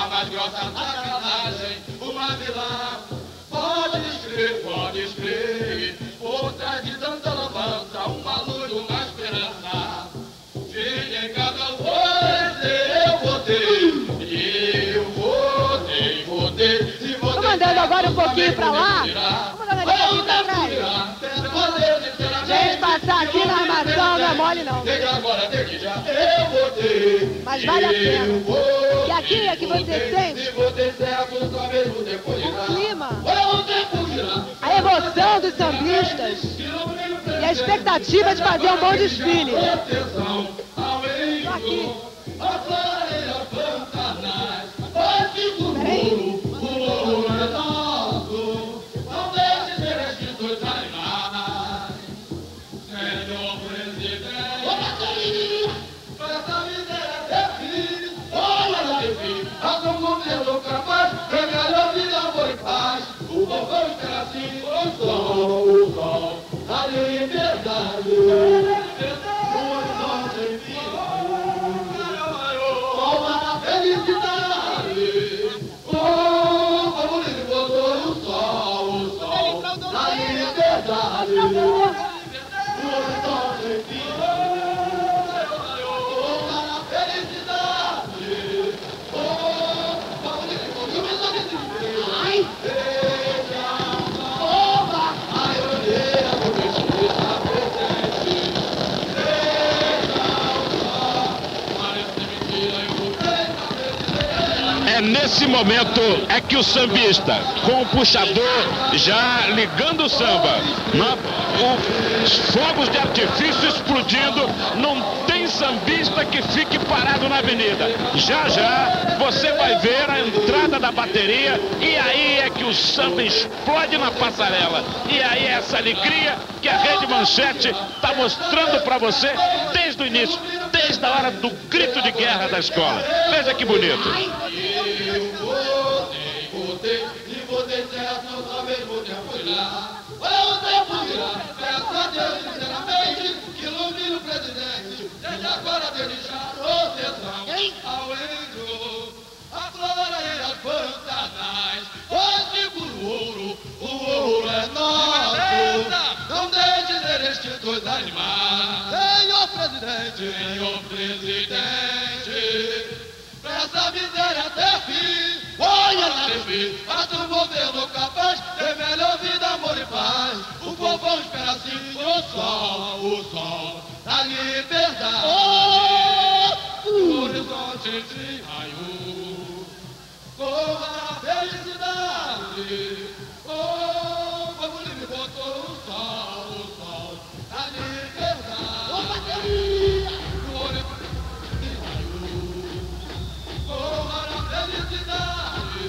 mais grossa sacanagem, uma vilã. Pode escrever, por trás de tanta lambança, uma luz, uma esperança. Fique em cada votei. Se você tô mandando agora um pouquinho pra lá. Vamos mandando ali um pouquinho pra trás. Gente, passar aqui na armação não é mole não. Mas vale a pena. E aqui é que você sente o clima, a emoção dos sambistas e a expectativa de fazer um bom desfile. Tô aqui. Peraí. O povão espera assim, o sol, a liberdade, o horizonte em a felicidade, o povo livre botou o sol, a liberdade, o horizonte em a felicidade, o povo livre botou o sol. Nesse momento é que o sambista, com o puxador já ligando o samba, os fogos de artifício explodindo, não tem sambista que fique parado na avenida. Já já você vai ver a entrada da bateria e aí é que o samba explode na passarela. E aí é essa alegria que a Rede Manchete está mostrando para você desde o início, desde a hora do grito de guerra da escola. Veja que bonito. Votei certo, outra vez votei apoiar. Votei virar, peço a Deus sinceramente que ilumine o presidente. Desde agora deixar proteção ao índio, a flora e as pantanais. Pois seguro o ouro é nosso. Não deixe ser extintos animais. Senhor presidente, pra essa miséria até fim. Olha na TV, faça um governo capaz de melhor vida, amor e paz. O povão espera assim o sol, a liberdade. O horizonte de raio, com a felicidade. O povo livre botou o sol, a liberdade. O horizonte de raio, com a felicidade.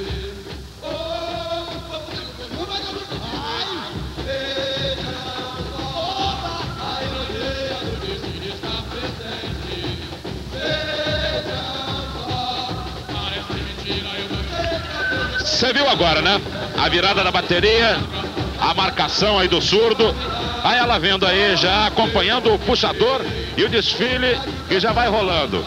Você viu agora, né? A virada da bateria, a marcação aí do surdo. Aí ela vendo aí, já acompanhando o puxador e o desfile que já vai rolando.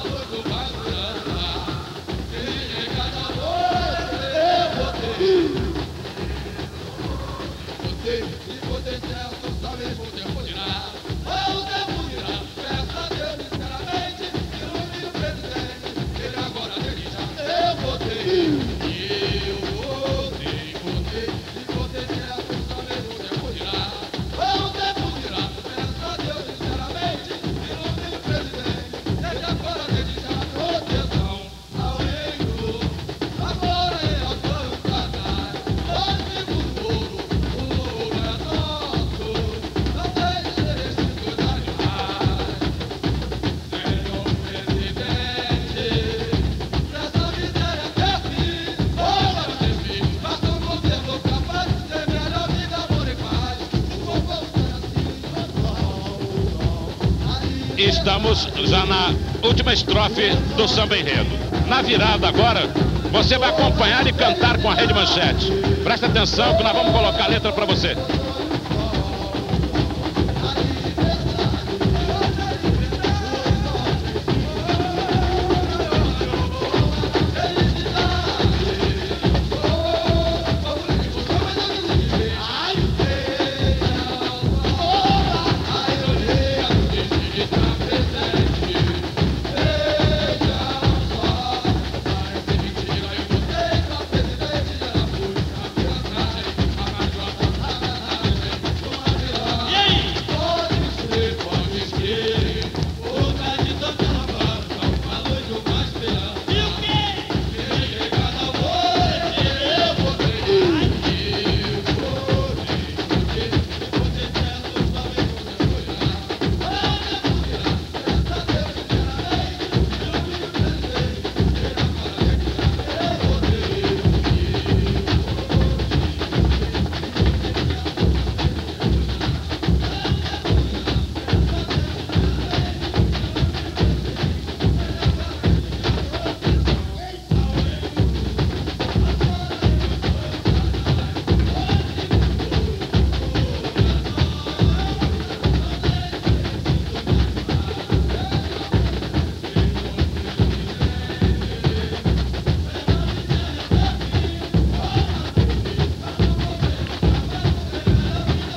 Estamos já na última estrofe do samba enredo. Na virada agora, você vai acompanhar e cantar com a Rede Manchete. Presta atenção que nós vamos colocar a letra para você.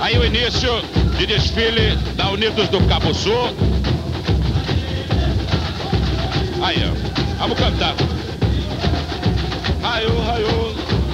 Aí o início de desfile da Unidos do Cabo Sul. Aí, ó. Vamos cantar. Raiô, raiô.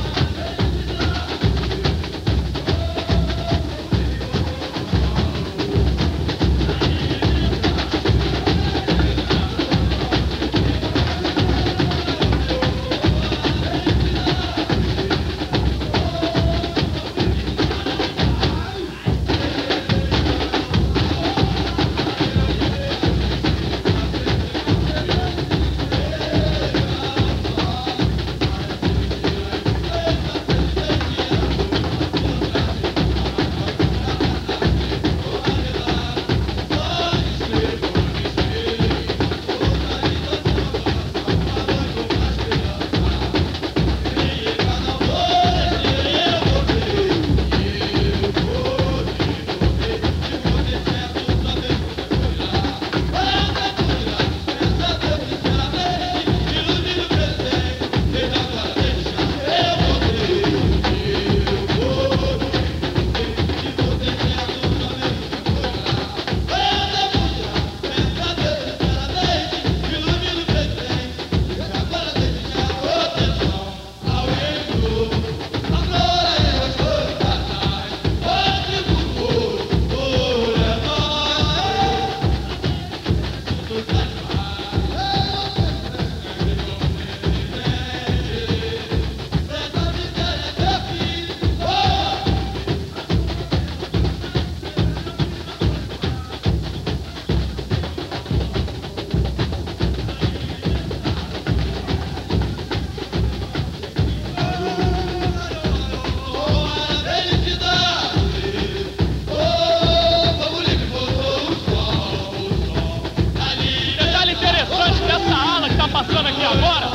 Passando aqui agora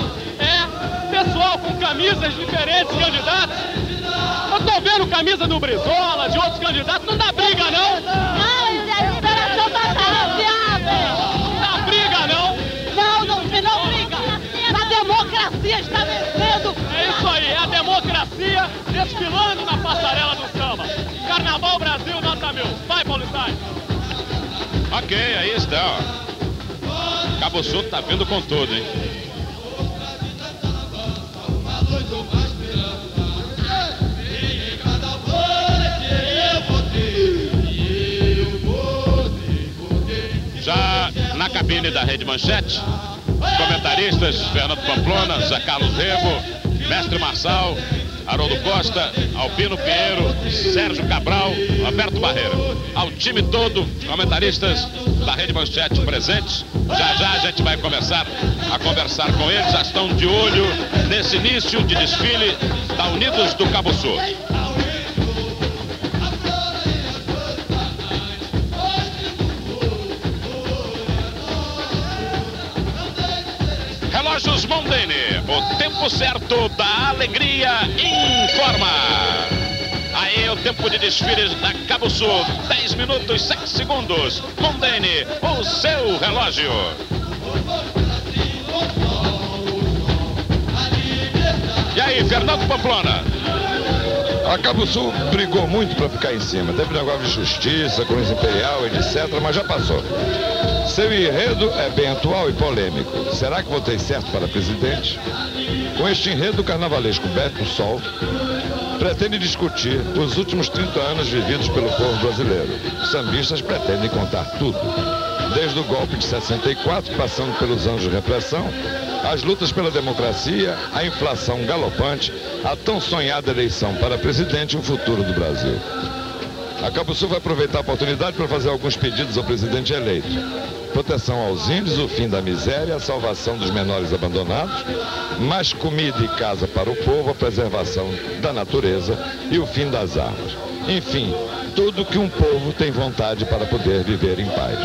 pessoal com camisas de diferentes candidatos. Eu tô vendo camisa do Brizola, de outros candidatos, não dá briga não. Não, é liberação total, viado. Não dá briga não. Não briga. A democracia está vencendo. É isso aí, é a democracia desfilando na passarela do samba. Carnaval Brasil, nota 1000. Vai, Paulo Stein. Ok, aí está, ó. Cabo Sul tá vindo com tudo, hein? Já na cabine da Rede Manchete, os comentaristas Fernando Pamplona, Zé Carlos Rego, Mestre Marçal, Haroldo Costa, Albino Pinheiro, Sérgio Cabral, Alberto Barreira. Ao time todo, comentaristas da Rede Manchete presentes. Já a gente vai começar a conversar com eles. Já estão de olho nesse início de desfile da Unidos do Cabo Sul. Relógios Mondeni, o tempo certo da alegria informa. Aí o tempo de desfiles da Cabo Sul, 10 minutos, 7 segundos. Mondeni, o seu relógio. E aí, Fernando Pamplona? A Cabo Sul brigou muito para ficar em cima. Teve negócio de justiça, Cruz Imperial, etc., mas já passou. Seu enredo é bem atual e polêmico. Será que votei certo para presidente? Com este enredo, o carnavalesco Beto Sol pretende discutir os últimos 30 anos vividos pelo povo brasileiro. Os sambistas pretendem contar tudo. Desde o golpe de 64, passando pelos anos de repressão, as lutas pela democracia, a inflação galopante, a tão sonhada eleição para presidente e o futuro do Brasil. A Cabo Sul vai aproveitar a oportunidade para fazer alguns pedidos ao presidente eleito. Proteção aos índios, o fim da miséria, a salvação dos menores abandonados, mais comida e casa para o povo, a preservação da natureza e o fim das armas. Enfim, tudo que um povo tem vontade para poder viver em paz.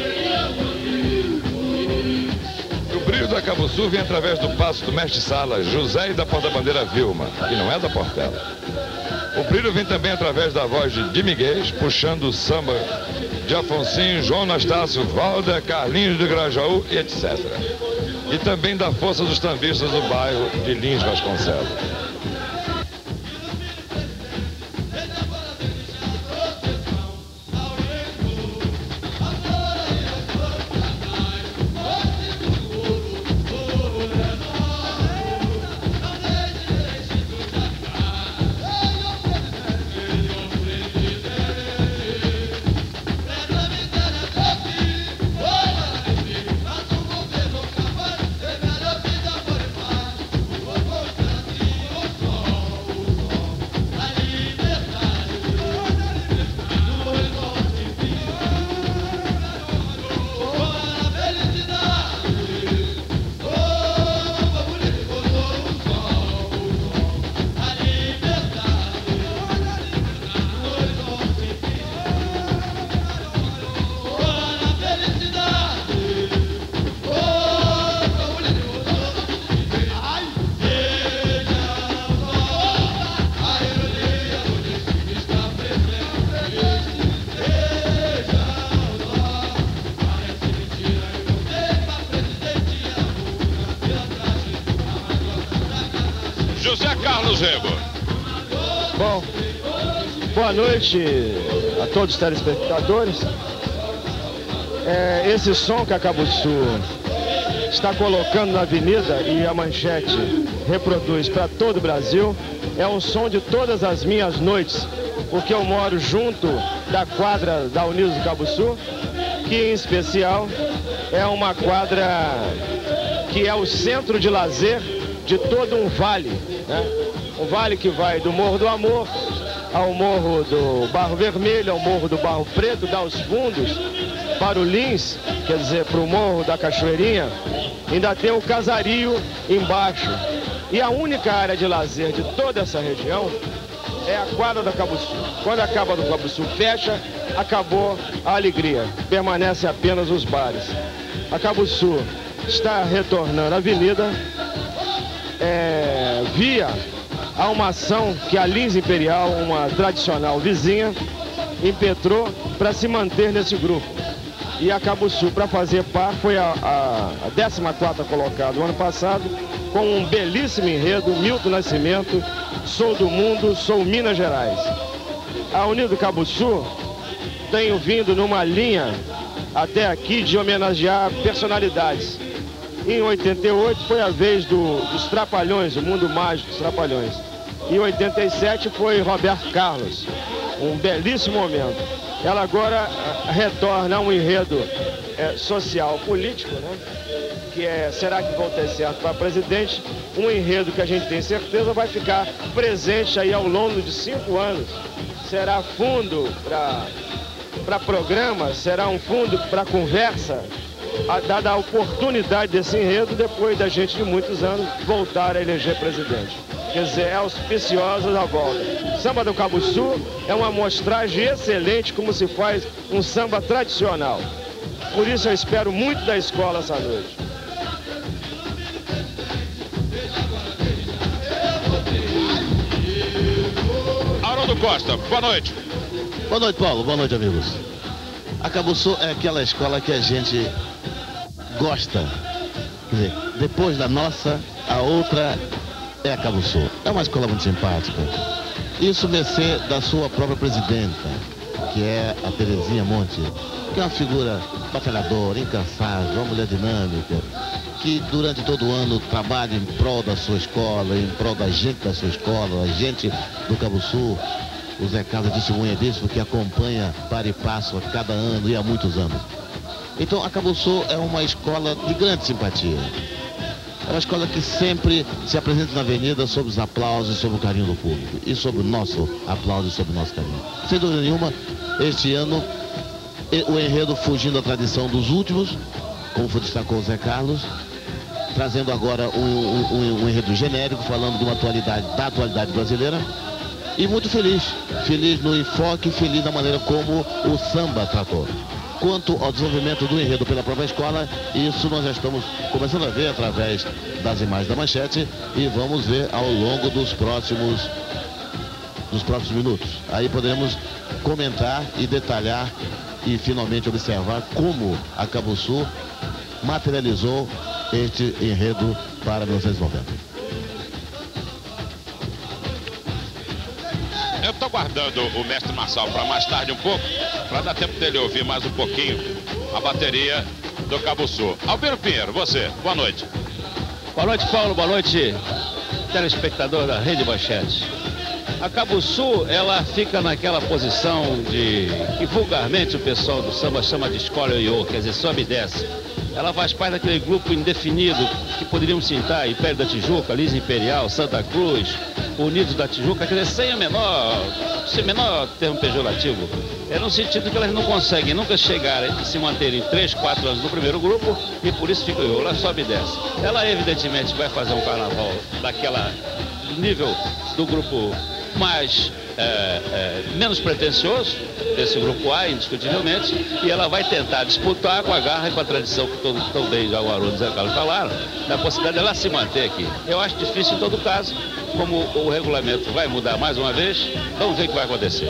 O brilho da Cabo Sul vem através do passo do mestre-sala José e da porta-bandeira Vilma, que não é da Portela. O brilho vem também através da voz de Miguel, puxando o samba de Afonsinho, João Anastácio, Valda, Carlinhos de Grajaú e etc. E também da força dos tambistas do bairro de Lins Vasconcelos. José Carlos Rego. Bom, boa noite a todos os telespectadores. Esse som que a Cabo Sul está colocando na avenida e a Manchete reproduz para todo o Brasil é um som de todas as minhas noites, porque eu moro junto da quadra da Unidos do Cabo Sul, que em especial é uma quadra que é o centro de lazer de todo um vale, né? Um vale que vai do Morro do Amor ao Morro do Barro Vermelho, ao Morro do Barro Preto, dá os fundos para o Lins, quer dizer, para o Morro da Cachoeirinha. Ainda tem o Casario embaixo. E a única área de lazer de toda essa região é a quadra da Cabo Sul. Quando a quadra do Cabo Sul fecha, acabou a alegria. Permanece apenas os bares. A Cabo Sul está retornando à avenida via a uma ação que a Lins Imperial, uma tradicional vizinha, impetrou para se manter nesse grupo. E a Cabo Sul, para fazer par, foi a 14ª colocada o ano passado, com um belíssimo enredo, Milton Nascimento, Sou do Mundo, Sou Minas Gerais. A Unido Cabo Sul tem vindo numa linha até aqui de homenagear personalidades. Em 88 foi a vez dos Trapalhões, o mundo mágico dos Trapalhões. Em 87 foi Roberto Carlos, um belíssimo momento. Ela agora retorna a um enredo social, político, né? Que é, será que vão ter certo para presidente? Um enredo que a gente tem certeza vai ficar presente aí ao longo de 5 anos. Será fundo para programa, será um fundo para conversa, dada a oportunidade desse enredo, depois da gente de muitos anos voltar a eleger presidente. Quer dizer, é auspiciosa da volta. Samba do Cabo Sul é uma amostragem excelente como se faz um samba tradicional. Por isso eu espero muito da escola essa noite. Haroldo Costa, boa noite. Boa noite, Paulo. Boa noite, amigos. A Cabo Sul é aquela escola que a gente gosta. Quer dizer, depois da nossa, a outra é a Cabo Sul. É uma escola muito simpática. Isso mercê da sua própria presidenta, que é a Terezinha Monte, que é uma figura batalhadora, incansável, uma mulher dinâmica, que durante todo o ano trabalha em prol da sua escola, em prol da gente da sua escola, a gente do Cabo Sul. O Zé Carlos testemunha disso, porque acompanha para e passo a cada ano e há muitos anos. Então a Cabo Sul é uma escola de grande simpatia. É uma escola que sempre se apresenta na avenida sob os aplausos e sob o carinho do público. E sob o nosso aplauso e sob o nosso carinho. Sem dúvida nenhuma, este ano, o enredo fugindo da tradição dos últimos, como destacou o Zé Carlos, trazendo agora um enredo genérico, falando de uma da atualidade brasileira. E muito feliz. Feliz no enfoque, feliz da maneira como o samba tratou. Quanto ao desenvolvimento do enredo pela própria escola, isso nós já estamos começando a ver através das imagens da Manchete e vamos ver ao longo dos próximos minutos. Aí poderemos comentar e detalhar e finalmente observar como a Cabo Sul materializou este enredo para 1990. Eu estou guardando o mestre Marçal para mais tarde um pouco, para dar tempo dele ouvir mais um pouquinho a bateria do Cabo Sul. Albino Pinheiro, você, boa noite. Boa noite, Paulo, boa noite, telespectador da Rede Manchete. A Cabo Sul, ela fica naquela posição que vulgarmente o pessoal do samba chama de escola ioiô, quer dizer, sobe e desce. Ela faz parte daquele grupo indefinido que poderíamos citar Império da Tijuca, Lins Imperial, Santa Cruz, Unidos da Tijuca, quer dizer, sem menor termo pejorativo. É no sentido que elas não conseguem nunca chegar e se manterem 3, 4 anos no primeiro grupo e por isso fica ela sobe e desce. Ela evidentemente vai fazer um carnaval daquela nível do grupo mais menos pretensioso, desse grupo A, indiscutivelmente, e ela vai tentar disputar com a garra e com a tradição que tão bem já o Haroldo e o Zé Carlos falaram, da possibilidade dela se manter aqui. Eu acho difícil em todo caso, como o regulamento vai mudar mais uma vez, vamos ver o que vai acontecer.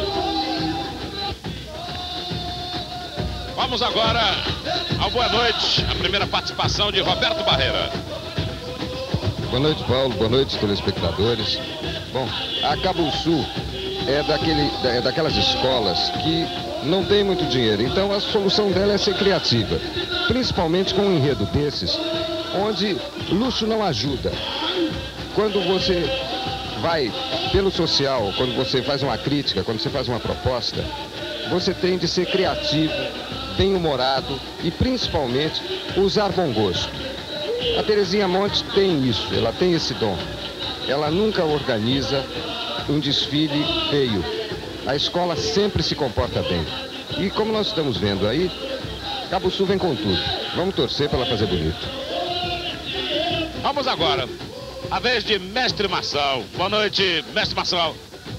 Vamos agora ao boa noite, a primeira participação de Roberto Barreira. Boa noite, Paulo. Boa noite, telespectadores. Bom, a Cabuçu é daquelas escolas que não tem muito dinheiro. Então a solução dela é ser criativa. Principalmente com um enredo desses, onde luxo não ajuda. Quando você vai pelo social, quando você faz uma crítica, quando você faz uma proposta, você tem de ser criativo, bem-humorado e principalmente usar bom gosto. A Terezinha Monte tem isso, ela tem esse dom. Ela nunca organiza um desfile feio. A escola sempre se comporta bem. E como nós estamos vendo aí, Cabuçu vem com tudo. Vamos torcer para ela fazer bonito. Vamos agora. A vez de Mestre Marçal. Boa noite, Mestre Marçal.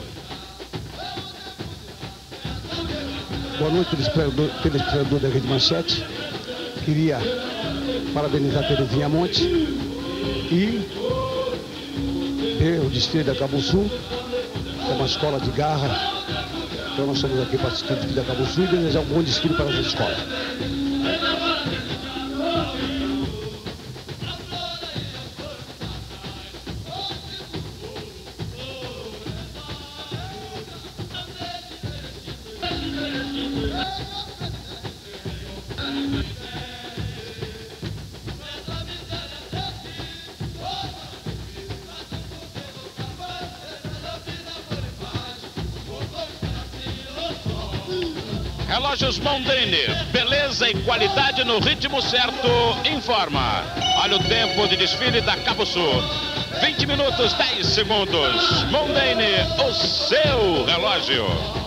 Boa noite, telespectador da Rede Manchete. Queria parabenizar a Terezinha Monte e ver o desfile da Cabuçu, que é uma escola de garra. Então nós estamos aqui para assistir o desfile da Cabuçu e desejar um bom desfile para essa escola. Relógios Mondrini, beleza e qualidade no ritmo certo, informa. Olha o tempo de desfile da Cabuçu. 20 minutos, 10 segundos. Mondrini, o seu relógio.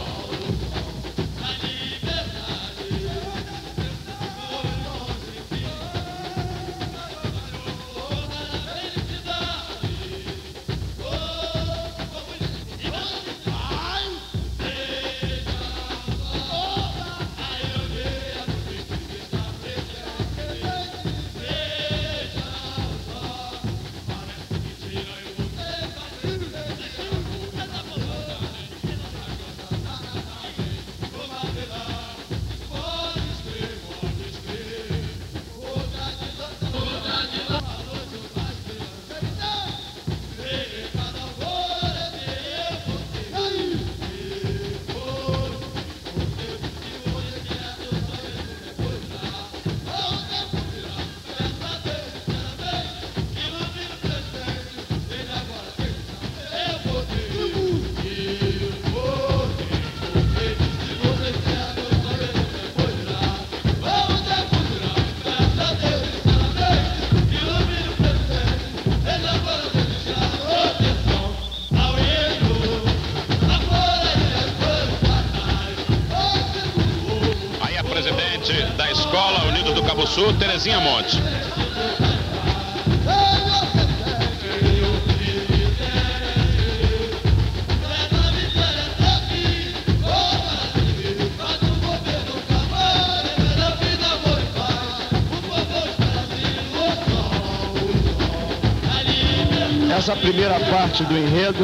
Da Escola Unidos do Cabuçu, Terezinha Monte. Essa primeira parte do enredo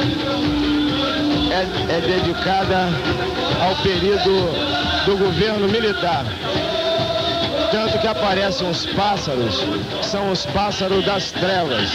é dedicada ao período do governo militar. Tanto que aparecem os pássaros, que são os pássaros das trevas.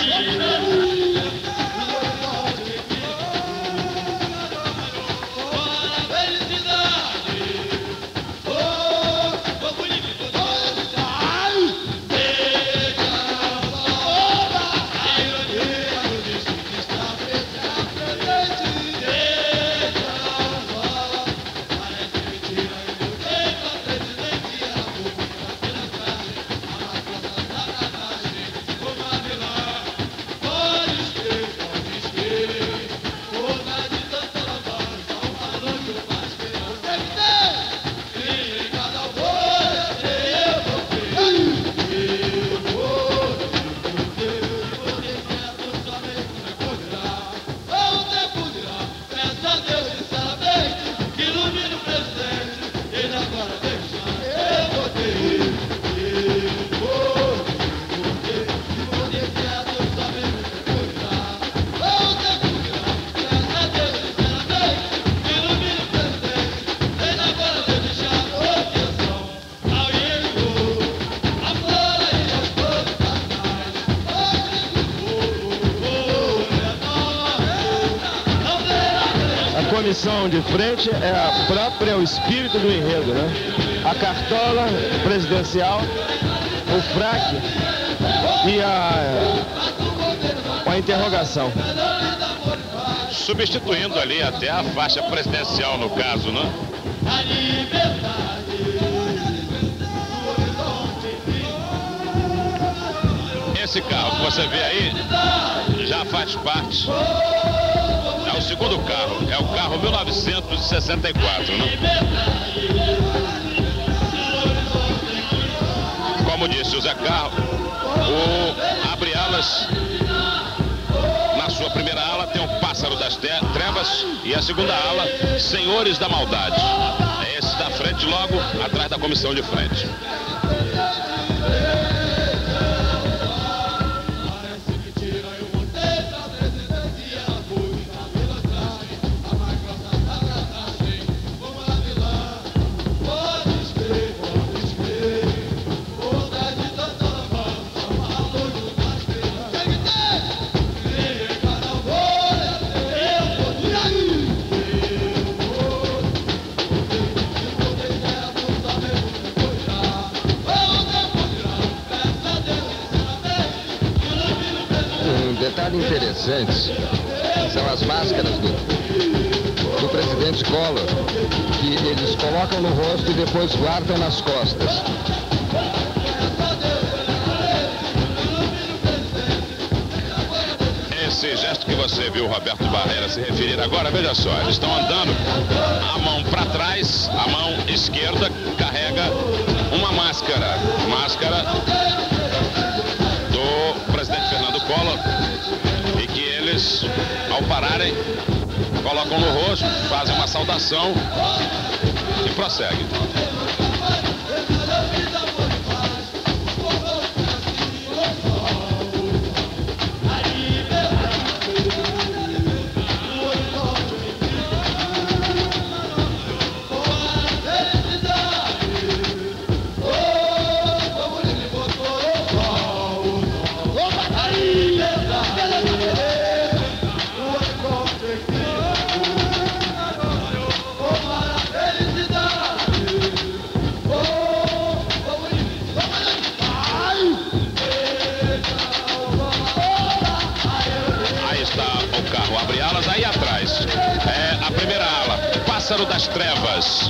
a comissão de frente é a própria, o espírito do enredo, né? A cartola presidencial, o fraque e a interrogação. Substituindo ali até a faixa presidencial, no caso, né? Esse carro que você vê aí já faz parte. É o segundo carro, é o carro 1964, né? Como disse o Zé Carro, o abre-alas, na sua primeira ala tem o Pássaro das Trevas e a segunda ala, Senhores da Maldade. É esse da frente, logo atrás da comissão de frente. Interessante são as máscaras do presidente Collor, que eles colocam no rosto e depois guardam nas costas. Esse gesto que você viu o Roberto Barreira se referir agora, veja só, eles estão andando, a mão para trás, a mão esquerda carrega uma máscara do presidente Fernando Collor, e que eles, ao pararem, colocam no rosto, fazem uma saudação e prosseguem. Aí atrás é a primeira ala, Pássaro das Trevas.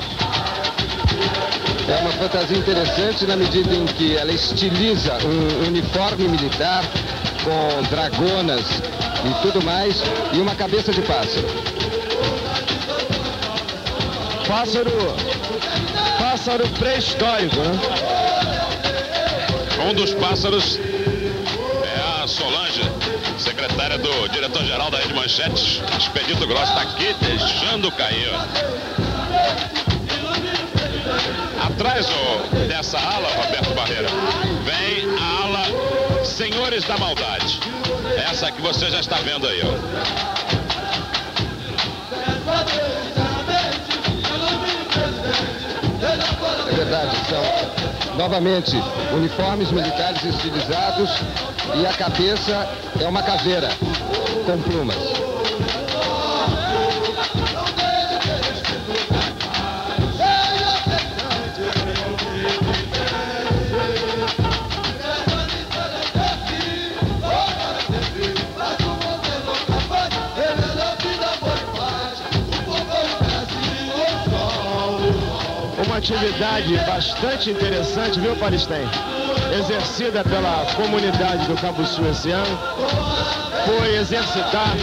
É uma fantasia interessante na medida em que ela estiliza um uniforme militar com dragonas e tudo mais e uma cabeça de pássaro. Pássaro pré-histórico, né? Um dos pássaros é a Solange, secretária do diretor-geral da Rede Manchetes, Expedito Grosso, está aqui deixando cair. Atrás dessa ala, Roberto Barreira, vem a ala Senhores da Maldade. Essa que você já está vendo aí, ó. É verdade, são novamente uniformes militares estilizados e a cabeça é uma caveira com plumas. Uma atividade bastante interessante, viu, Paristem? Exercida pela comunidade do Cabo Sul esse ano, foi exercitar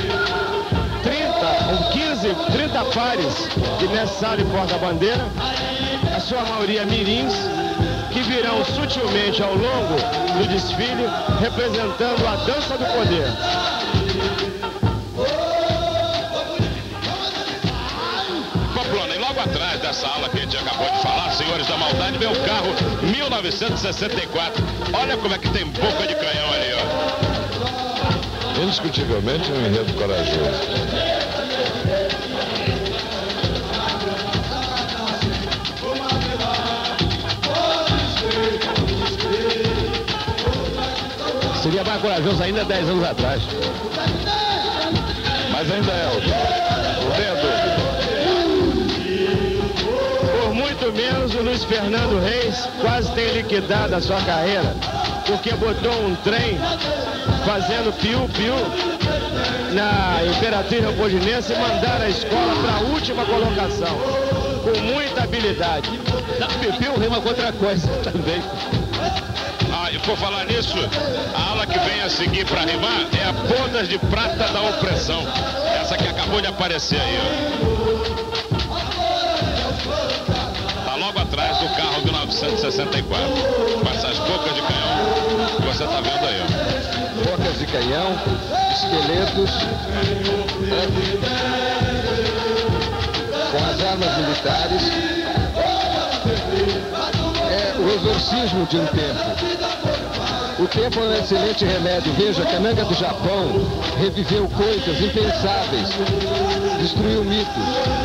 30 pares de mestre e porta-bandeira, a sua maioria mirins, que virão sutilmente ao longo do desfile, representando a dança do poder. Logo atrás dessa ala que a gente acabou de falar, Senhores da Maldade, vem o carro 1964. Olha como é que tem boca de canhão ali, ó. Indiscutivelmente um enredo corajoso. Seria mais corajoso ainda 10 anos atrás. Mas ainda é o dedo Luiz Fernando Reis quase tem liquidado a sua carreira, porque botou um trem fazendo piu-piu na Imperatriz Leopoldinense e mandaram a escola para a última colocação, com muita habilidade. Piu-piu rima com outra coisa também. E por falar nisso, a ala que vem a seguir para rimar é a Bodas de Prata da Opressão. Essa que acabou de aparecer aí, ó. Tá logo atrás do carro 1964. Com essas bocas de canhão que você tá vendo aí, ó. Bocas de canhão, esqueletos, com as armas militares. É o exorcismo de um tempo. O tempo é um excelente remédio. Veja, a cananga do Japão reviveu coisas impensáveis, destruiu mitos.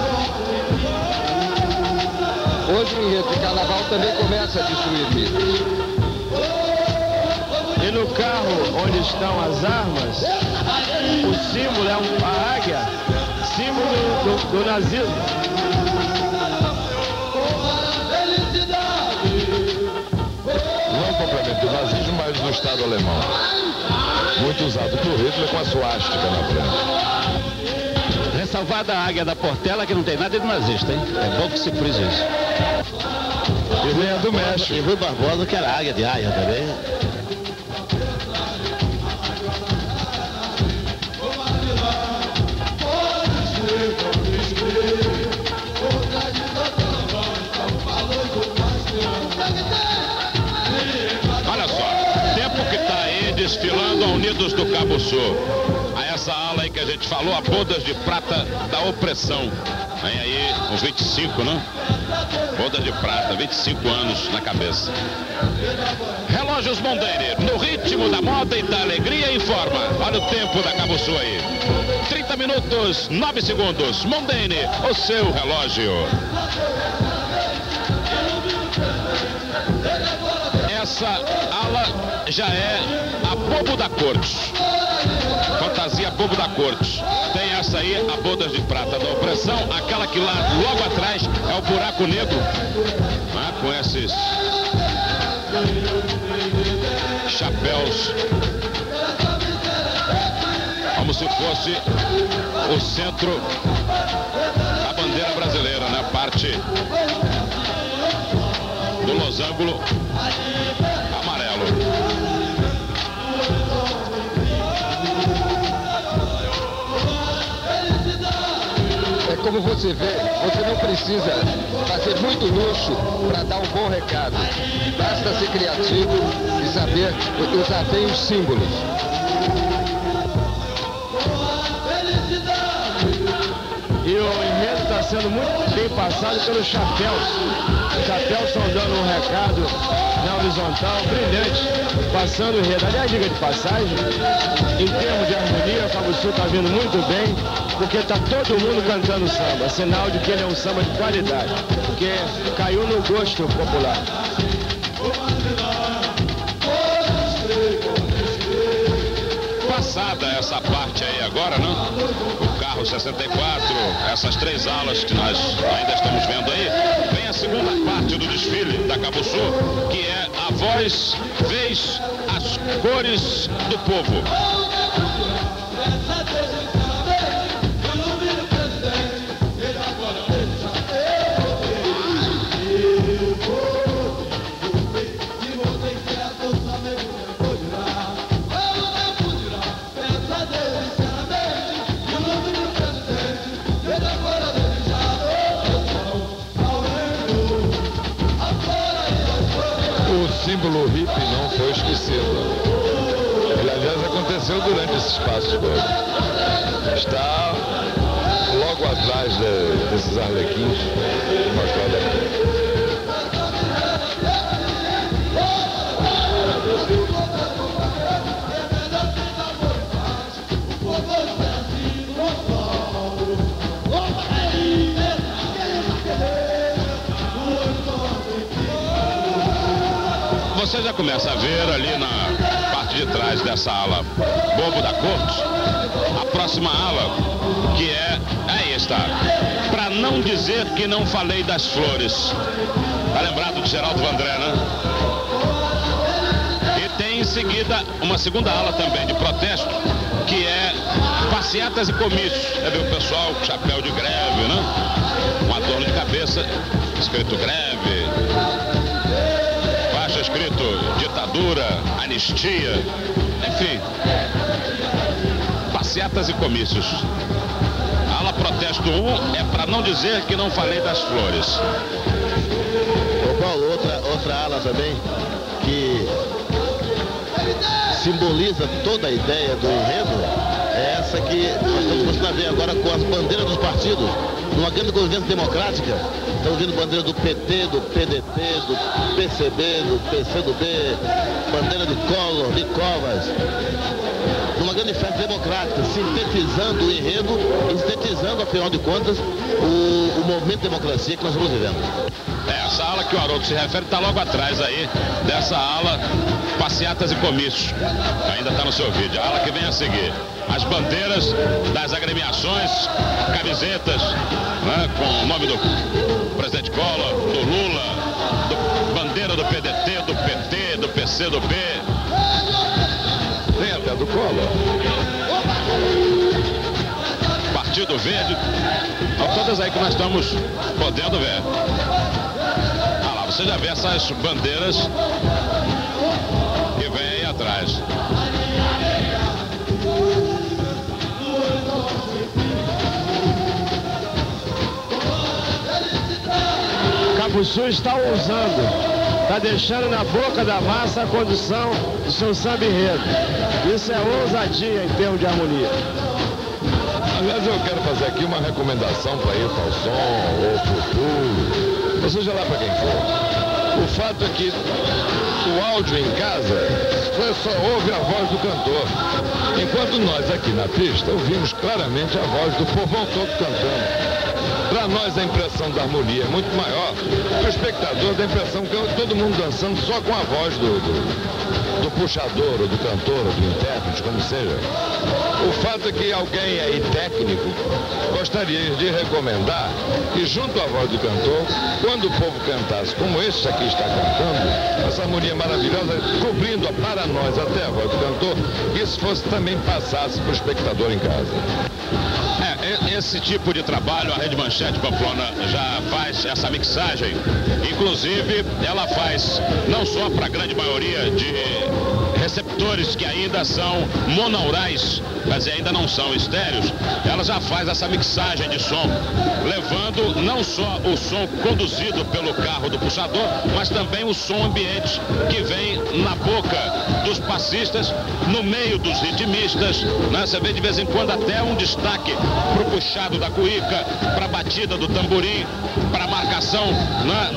Hoje o enredo de carnaval também começa a destruir mitos. E no carro onde estão as armas, o símbolo é a águia, símbolo do nazismo. Do nazismo, mas do Estado alemão. Muito usado por Hitler com a suástica na frente. Ressalvada a águia da Portela, que não tem nada de nazista, hein? É bom que se frise isso. E vem do México. E Rui Barbosa, que era águia de Aia também. Desfilando a Unidos do Cabo Sul. A essa ala aí que a gente falou, a Bodas de Prata da Opressão. Vem aí uns 25, né? Bodas de Prata, 25 anos na cabeça. Relógios Mondani, no ritmo da moda e da alegria, informa. Olha o tempo da Cabo Sul aí. 30 minutos, 9 segundos. Mondani, o seu relógio. Essa ala já é a Bobo da Corte. Fantasia Bobo da Corte. Tem essa aí, a Bodas de Prata da Opressão. Aquela que lá logo atrás é o Buraco Negro, né? Com esses chapéus, como se fosse o centro da bandeira brasileira, né? Parte do losango amarelo. É como você vê, você não precisa fazer muito luxo para dar um bom recado. Basta ser criativo e saber usar bem os símbolos. E o enredo está sendo muito bem passado pelos chapéus. Os chapéus estão dando um recado na horizontal brilhante, passando o enredo. Aliás, diga de passagem, em termos de harmonia, o Cabo Sul está vindo muito bem, porque está todo mundo cantando samba, sinal de que ele é um samba de qualidade, porque caiu no gosto popular. Passada essa parte aí agora, né? O carro 64, essas três alas que nós ainda estamos vendo aí, vem a segunda parte do desfile da Cabo Sul, que é a voz, vez, as cores do povo. O símbolo hippie não foi esquecido. Ele, aliás, aconteceu durante esse espaço todo. Está logo atrás desses arlequins mostrados aqui. Você já começa a ver ali na parte de trás dessa ala Bobo da Corte, a próxima ala, que é esta, para não dizer que não falei das flores. Tá lembrado de Geraldo Vandré, né? E tem em seguida uma segunda ala também de protesto, que é passeatas e comícios. É ver o pessoal com chapéu de greve, né? Um adorno de cabeça, escrito greve, faixa escrito ditadura, anistia, enfim. Passeatas e comícios. Ala protesto 1 é para não dizer que não falei das flores. Ô Paulo, outra ala também que simboliza toda a ideia do enredo é essa que nós estamos começando a ver agora com as bandeiras dos partidos. Numa grande convivência democrática, estamos vendo bandeira do PT, do PDT, do PCB, do PCdoB, bandeira de Collor, de Covas. Numa grande festa democrática, sintetizando o enredo e sintetizando, afinal de contas, o movimento de democracia que nós estamos vivendo. Essa ala que o Haroldo se refere está logo atrás aí, dessa ala passeatas e comícios. Ainda está no seu vídeo, a ala que vem a seguir. As bandeiras das agremiações, camisetas, né, com o nome do presidente Collor, do Lula, bandeira do PDT, do PT, do PCdoB. Tem até do Collor. Partido Verde. São todas aí que nós estamos podendo ver. Ah lá, você já vê essas bandeiras que vem aí atrás. Cabuçu está ousando, está deixando na boca da massa a condução do seu samba enredo. Isso é ousadia em termos de harmonia. Aliás, eu quero fazer aqui uma recomendação para ir ao som ou futuro, ou seja lá para quem for. O fato é que o áudio em casa só ouve a voz do cantor, enquanto nós aqui na pista ouvimos claramente a voz do povão todo cantando. Para nós a impressão da harmonia é muito maior que o espectador dá a impressão que todo mundo dançando só com a voz do puxador, ou do cantor, ou do intérprete, como seja. O fato é que alguém aí técnico gostaria de recomendar que junto à voz do cantor, quando o povo cantasse como esse aqui está cantando, essa harmonia maravilhosa, cobrindo para nós até a voz do cantor, que isso fosse também passasse para o espectador em casa. Esse tipo de trabalho a Rede Manchete Pamplona já faz essa mixagem. Inclusive, ela faz não só para a grande maioria de receptores que ainda são monaurais, mas ainda não são estéreos, ela já faz essa mixagem de som, levando não só o som conduzido pelo carro do puxador, mas também o som ambiente que vem na boca dos passistas, no meio dos ritmistas, né? Você vê de vez em quando até um destaque para o puxado da cuíca, para a batida do tamborim, para a marcação, né,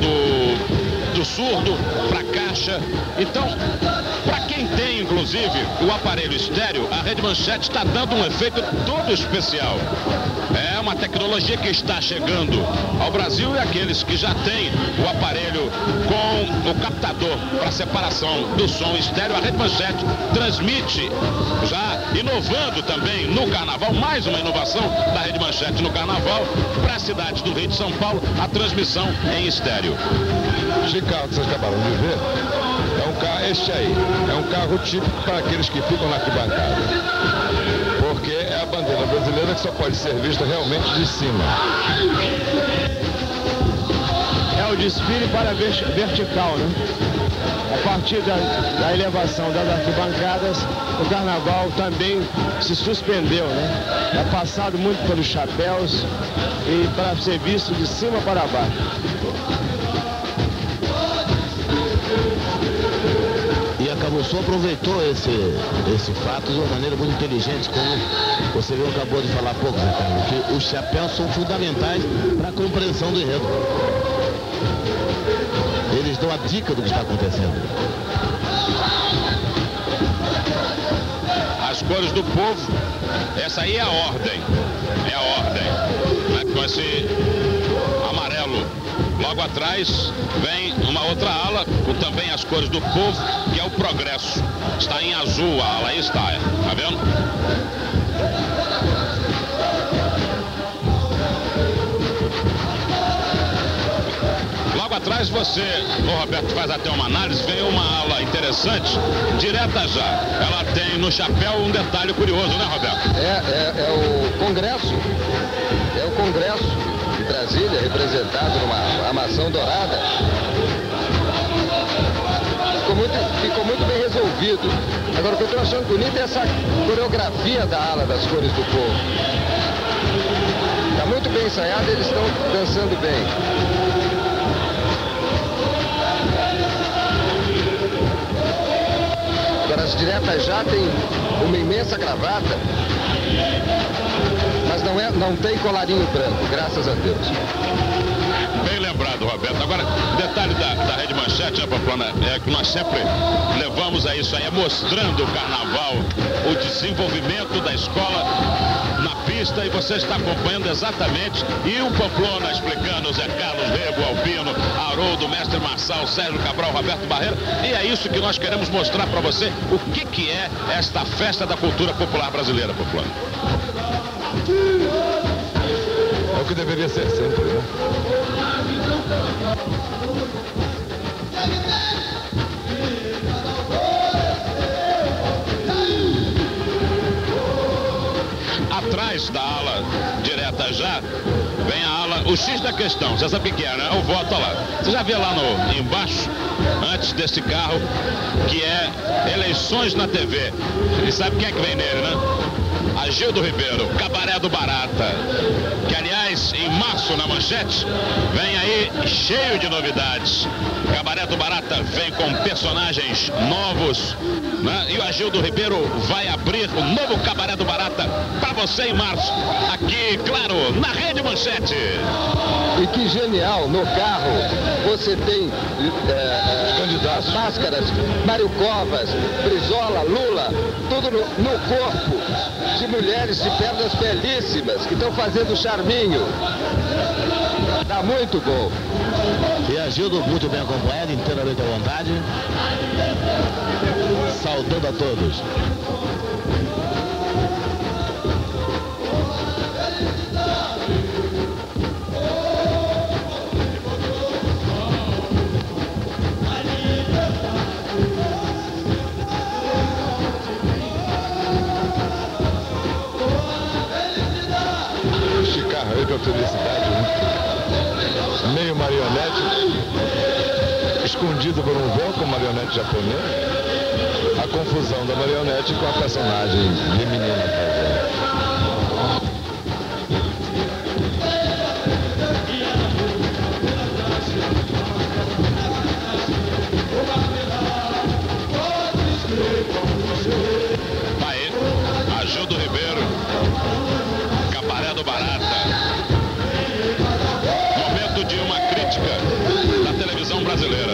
do surdo, para a caixa. Então, para quem tem, inclusive, o aparelho estéreo, a Rede Manchete está dando um efeito todo especial. É uma tecnologia que está chegando ao Brasil, e aqueles que já têm o aparelho com o captador para separação do som estéreo, a Rede Manchete transmite, já inovando também no Carnaval, mais uma inovação da Rede Manchete no Carnaval, para as cidades do Rio de São Paulo, a transmissão em estéreo. Esse carro que vocês acabaram de ver, é um carro, este aí, é um carro típico para aqueles que ficam na arquibancada. Porque é a bandeira brasileira que só pode ser vista realmente de cima. É o desfile para vertical, né? A partir da elevação das arquibancadas, o carnaval também se suspendeu, né? É passado muito pelos chapéus e para ser visto de cima para baixo. E a Cabuçu aproveitou esse fato de uma maneira muito inteligente, como você viu, acabou de falar há pouco, né, Carlos, que os chapéus são fundamentais para a compreensão do enredo. Eles dão a dica do que está acontecendo. As cores do povo, essa aí é a ordem. É a ordem. Né? Com esse amarelo. Logo atrás vem uma outra ala com também as cores do povo, que é o progresso. Está em azul a ala, aí está, tá vendo? Mas você, o Roberto, faz até uma análise, vem uma ala interessante, direta já. Ela tem no chapéu um detalhe curioso, né, Roberto? É o Congresso. É o Congresso de Brasília, representado numa armação dourada. Ficou muito bem resolvido. Agora, o que eu estou achando bonito é essa coreografia da ala das cores do povo. Está muito bem ensaiado, eles estão dançando bem. Agora, as diretas já tem uma imensa gravata, mas não tem colarinho branco, graças a Deus. Bem lembrado, Roberto. Agora, detalhe da Rede Manchete, Pamplona, é que nós sempre levamos a isso aí, mostrando o carnaval, o desenvolvimento da escola na pista, e você está acompanhando exatamente, e o Pamplona explicando, Zé Carlos, Rego, Albino, Haroldo, Mestre Marçal, Sérgio Cabral, Roberto Barreira, e é isso que nós queremos mostrar para você, o que é esta festa da cultura popular brasileira, Pamplona. É o que deveria ser sempre, né? Atrás da ala direta já, vem a ala, o X da questão, você sabe o que é, né? O voto lá. Você já vê lá embaixo, antes desse carro, que é eleições na TV. E sabe quem é que vem nele, né? Agildo Ribeiro, Cabaré do Barata, que aliás em março na Manchete vem aí cheio de novidades. Cabaré do Barata vem com personagens novos, né? E o Agildo Ribeiro vai abrir o novo Cabaré do Barata para você em março, aqui, claro, na Rede Manchete. E que genial, no carro você tem candidatos, máscaras, Mário Covas, Brizola, Lula, tudo no corpo de mulheres de pernas belíssimas que estão fazendo charminho. Tá muito bom. E Agildo muito bem acompanhado, inteiramente à vontade. Saudando a todos. Aí pela felicidade, né? Meio marionete, escondido por um véu com marionete japonês, a confusão da marionete com a personagem feminina. Aí, Agildo Ribeiro, Cabaré do Barata. Momento de uma crítica da televisão brasileira.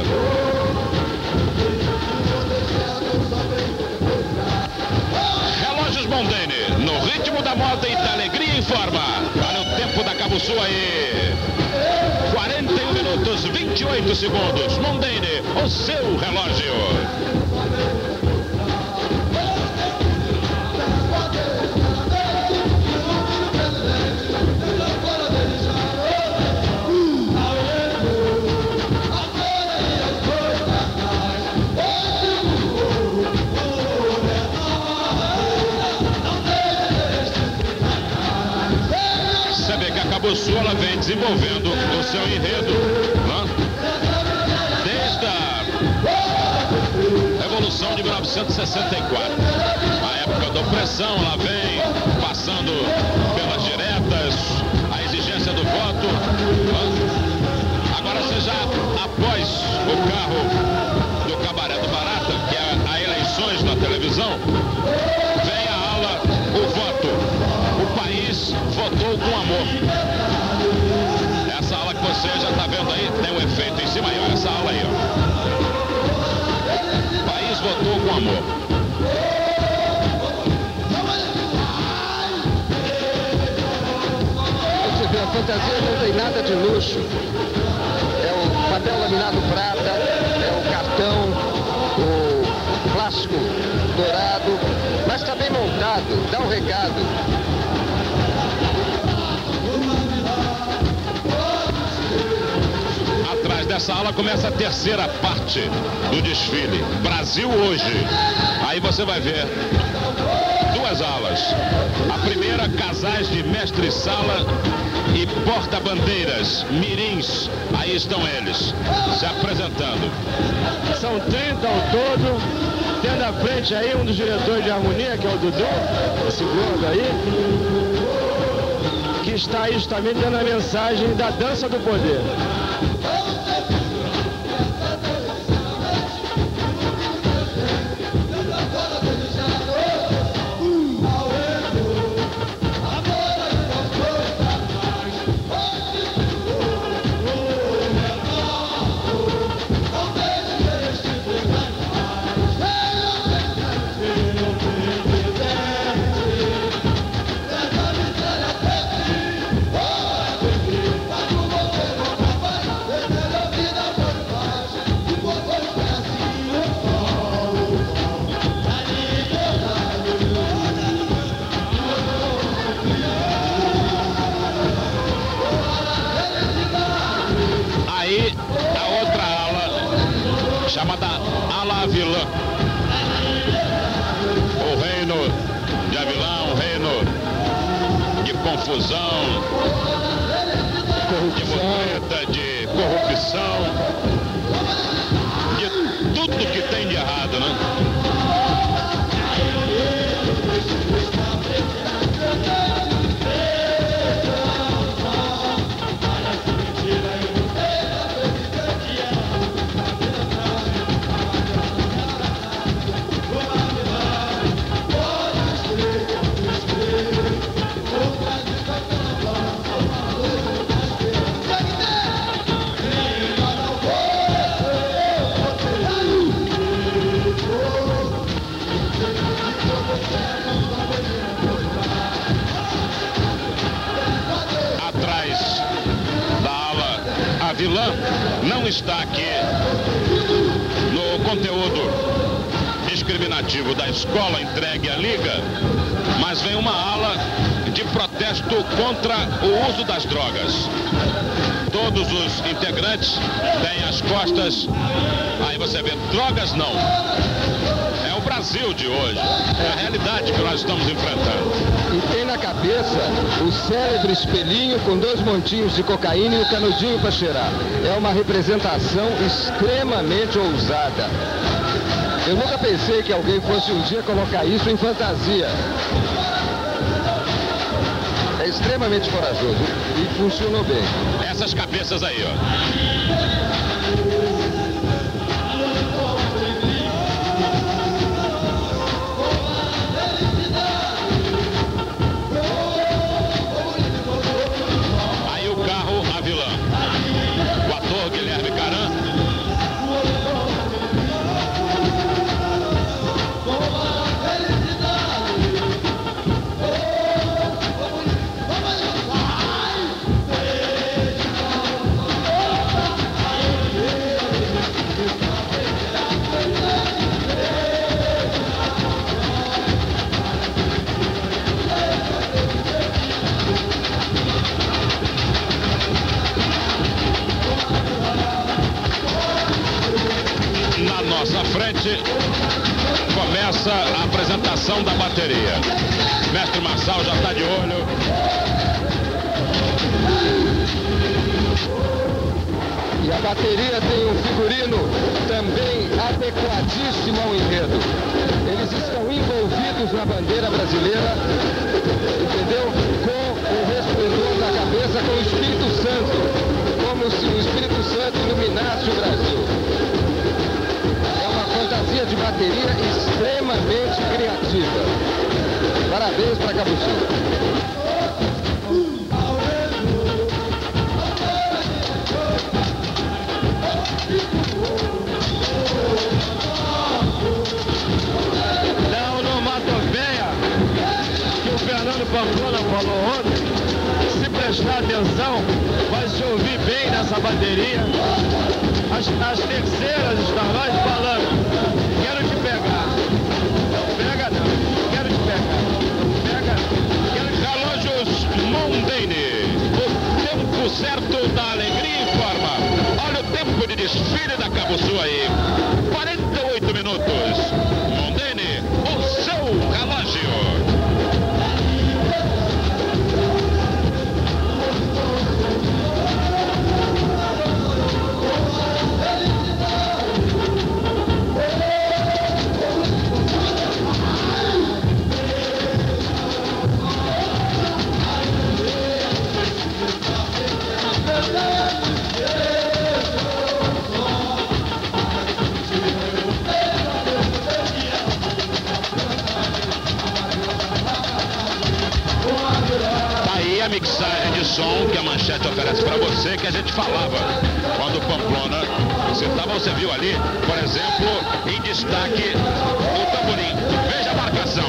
Relógios Mondane, no ritmo da moda e da alegria, informa. Olha o tempo da Cabo Sul aí. 41 minutos, 28 segundos. Mondane, o seu relógio. Cabo Sul, ela vem desenvolvendo o seu enredo, né? Desde a Revolução de 1964. A época da opressão, ela vem passando pelas diretas, a exigência do voto, né? Agora você já, após o carro do Cabaré do Barata, que é a eleições na televisão, vem a ala, o voto. O país votou com amor. Essa ala que você já está vendo aí, tem um efeito em cima aí, ó. Essa ala aí, ó. O país votou com amor. Você vê, a fantasia não tem nada de luxo. É o papel laminado prata, é o cartão, o plástico dourado, mas está bem montado, dá um recado. Atrás dessa ala começa a terceira parte do desfile. Brasil hoje. Aí você vai ver duas alas. A primeira, casais de mestre-sala e porta-bandeiras, mirins. Aí estão eles, se apresentando. São 30 ao todo. Tendo à frente aí um dos diretores de harmonia, que é o Dudu, esse gordo aí, que está aí justamente dando a mensagem da dança do poder. Chamada ala Avilã. O reino de Avilã, um reino de confusão, de mutreta, de corrupção, de tudo que tem de errado, né? Avilã não está aqui no conteúdo discriminativo da escola entregue à Liga, mas vem uma ala de protesto contra o uso das drogas. Todos os integrantes têm as costas, aí você vê, drogas não. É o Brasil de hoje, é a realidade que nós estamos enfrentando. E tem na cabeça o célebre espelhinho com 2 montinhos de cocaína e o canudinho para cheirar. É uma representação extremamente ousada. Eu nunca pensei que alguém fosse um dia colocar isso em fantasia. É extremamente corajoso e funcionou bem. Essas cabeças aí, ó. Guilherme Caran. Nossa frente começa a apresentação da bateria. Mestre Marçal já está de olho. E a bateria tem um figurino também adequadíssimo ao enredo. Eles estão envolvidos na bandeira brasileira, entendeu? Com o resplendor da cabeça, com o Espírito Santo, como se o Espírito Santo iluminasse o Brasil. Fantasia de bateria extremamente criativa. Parabéns para Cabo Sul. Não, no Matoveia, que o Fernando Pamplona falou ontem, se prestar atenção, vai se ouvir bem nessa bateria. As terceiras estão lá falando, quero te pegar. Não pega não, quero te pegar. Pega, quero te pegar. Relógios Mondane, o tempo certo da alegria informa. Olha o tempo de desfile da Cabo Sul aí. 48 minutos. Mondene, o seu relógio. A mixagem de som que a Manchete oferece para você, que a gente falava quando o Pamplona citava. Você viu ali, por exemplo, em destaque o tamborim. Veja a marcação.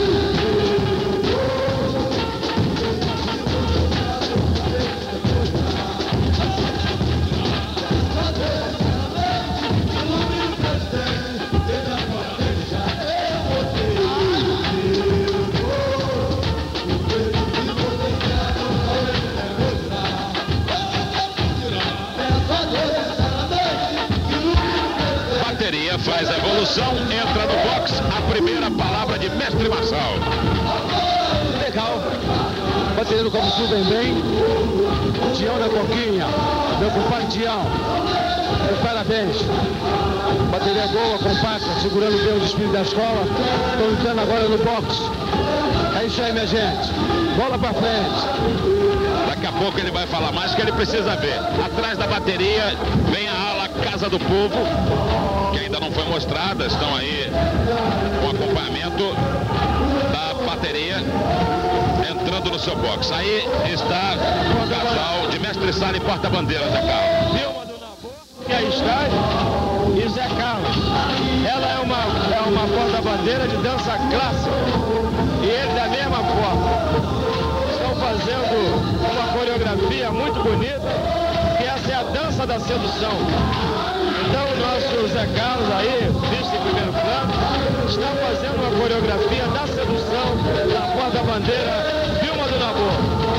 Faz a evolução, entra no box, a primeira palavra de Mestre Marçal. Legal. Bateria do Cabo Sul vem bem. Tião da Coquinha, meu compadre Tião. Parabéns. Bateria boa, compacta, segurando bem o desfile da escola. Estou entrando agora no box. É isso aí, minha gente. Bola pra frente. Daqui a pouco ele vai falar mais, que ele precisa ver. Atrás da bateria vem a ala Casa do Povo, que ainda não foi mostrada. Estão aí com acompanhamento da bateria entrando no seu box. Aí está o casal de Mestre Sala e porta-bandeira da Carlos. Vilma do Nabor, que aí está, e Zé Carlos. Ela é uma porta-bandeira de dança clássica. E ele da mesma forma. Estão fazendo uma coreografia muito bonita, que essa é a dança da sedução. Então o nosso Zé Carlos aí, visto em primeiro plano, está fazendo uma coreografia da sedução da porta-bandeira Vilma do Nabor.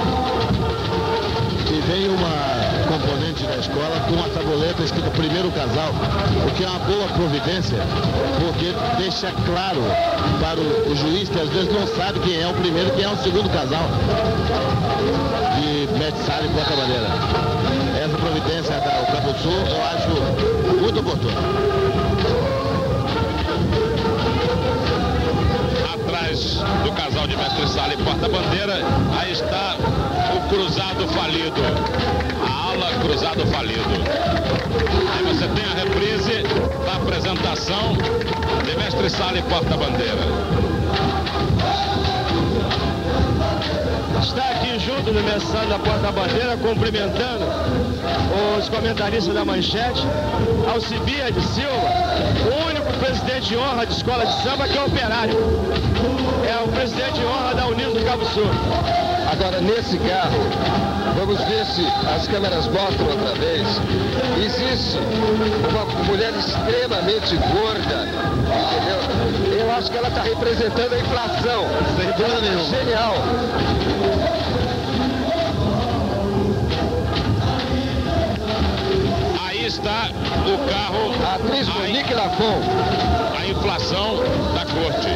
E vem uma componente da escola com uma tabuleta escrita primeiro casal, o que é uma boa providência, porque deixa claro para o juiz, que às vezes não sabe quem é o primeiro e quem é o segundo casal de Mestre Sala e porta-bandeira. Essa providência da Cabo Sul eu acho muito oportuna. Atrás do casal de Mestre Sala e porta-bandeira, aí está o cruzado falido. A ala cruzado falido. Aí você tem a reprise da apresentação de Mestre Sala e porta-bandeira. Está aqui junto no Mestre da porta-bandeira, cumprimentando os comentaristas da Manchete, Alcibiades Silva, o único presidente de honra de escola de samba que é operário. É o presidente de honra da Unidos do Cabo Sul. Agora, nesse carro, vamos ver se as câmeras mostram outra vez. Existe uma mulher extremamente gorda, entendeu? Eu acho que ela está representando a inflação. Sem dúvida nenhuma. Genial. Aí está o carro. A atriz Monique Lafon. A inflação da corte.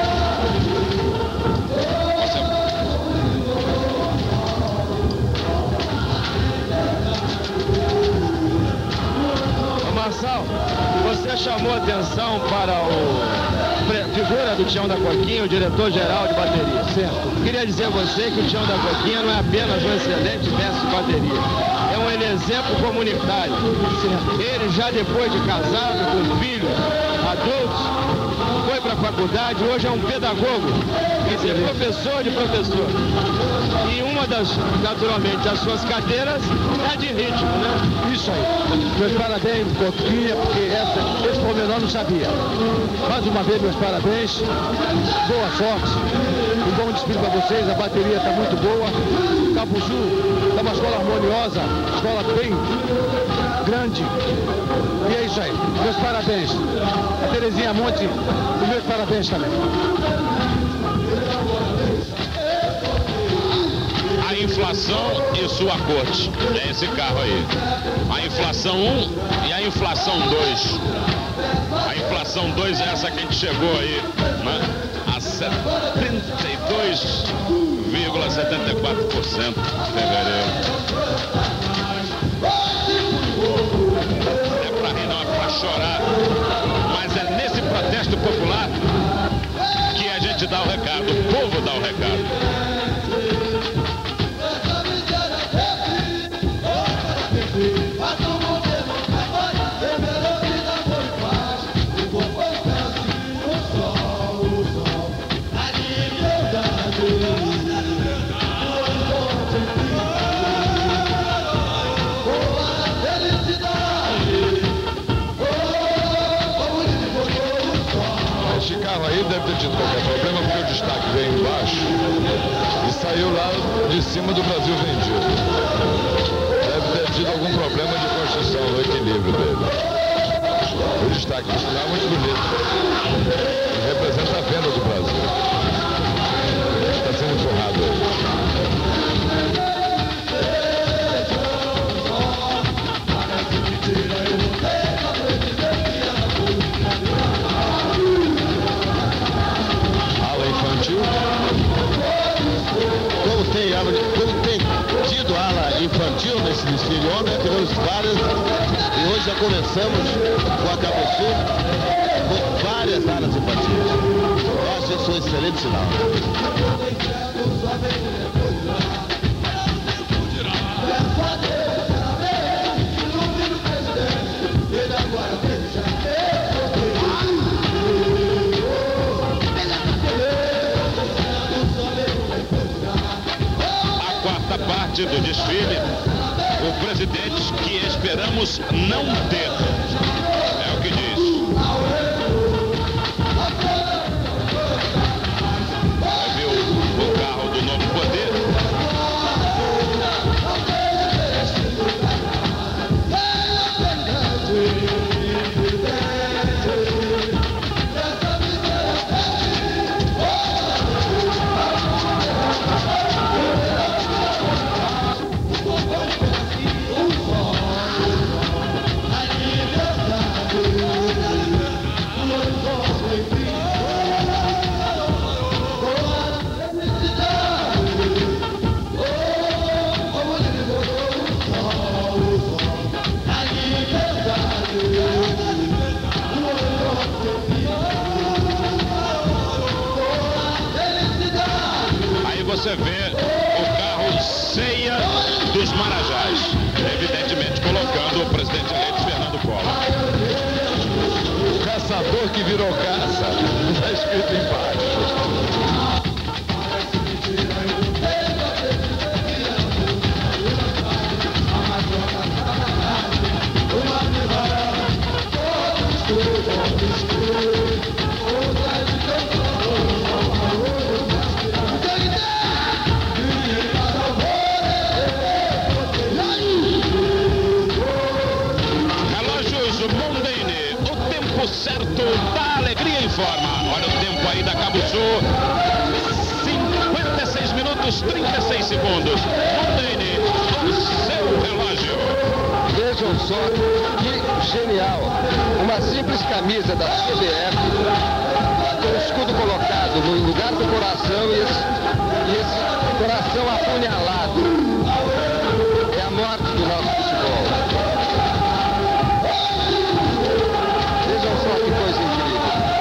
Marçal, você chamou atenção para a figura do Tião da Coquinha, o diretor-geral de bateria. Certo. Queria dizer a você que o Tião da Coquinha não é apenas um excelente mestre de bateria. É um exemplo comunitário. Certo. Ele já depois de casado, com filhos, adultos, foi para a faculdade, hoje é um pedagogo. Quer dizer, professor de professor. E uma das, naturalmente, das suas cadeiras é de ritmo, né? Isso aí. Meus parabéns, Coquinha, porque esse pormenor não sabia. Mais uma vez, meus parabéns. Boa sorte. Um bom desfile para vocês. A bateria está muito boa. Cabo Sul é uma escola harmoniosa, escola bem grande. E é isso aí. Meus parabéns. A Terezinha Monte, os meus parabéns também. A inflação e sua corte. É esse carro aí. A inflação 1 e a inflação 2. A inflação 2 é essa que a gente chegou aí, né? A 72,74% em fevereiro. É pra rir, não é pra chorar. Mas é nesse protesto popular que a gente dá o recado, o povo dá o recado. Esse carro aí deve ter tido qualquer problema, porque o destaque veio embaixo e saiu lá de cima do Brasil vendido. Deve ter tido algum problema de construção no equilíbrio dele. O destaque do sinal é muito bonito. Representa a venda do Brasil. Está sendo empurrado aí. Como tem tido ala infantil nesse desfile ontem, tivemos várias, e hoje já começamos com a Cabo Sul com várias alas infantis. Eu acho isso um excelente sinal. Parte do desfile, o presidente que esperamos não ter. É o que diz. Vai ver o carro do Novo Poder. Você vê o carro ceia dos Marajás, evidentemente colocando o presidente eleito Fernando Collor. O caçador que virou caça, está escrito embaixo. Certo da alegria informa. Olha o tempo aí da Cabo Sul. 56 minutos, 36 segundos. Mondaine, o seu relógio. Vejam só que genial. Uma simples camisa da CBF, com o escudo colocado no lugar do coração e esse coração apunhalado. É a morte do nosso futebol. Que coisa incrível.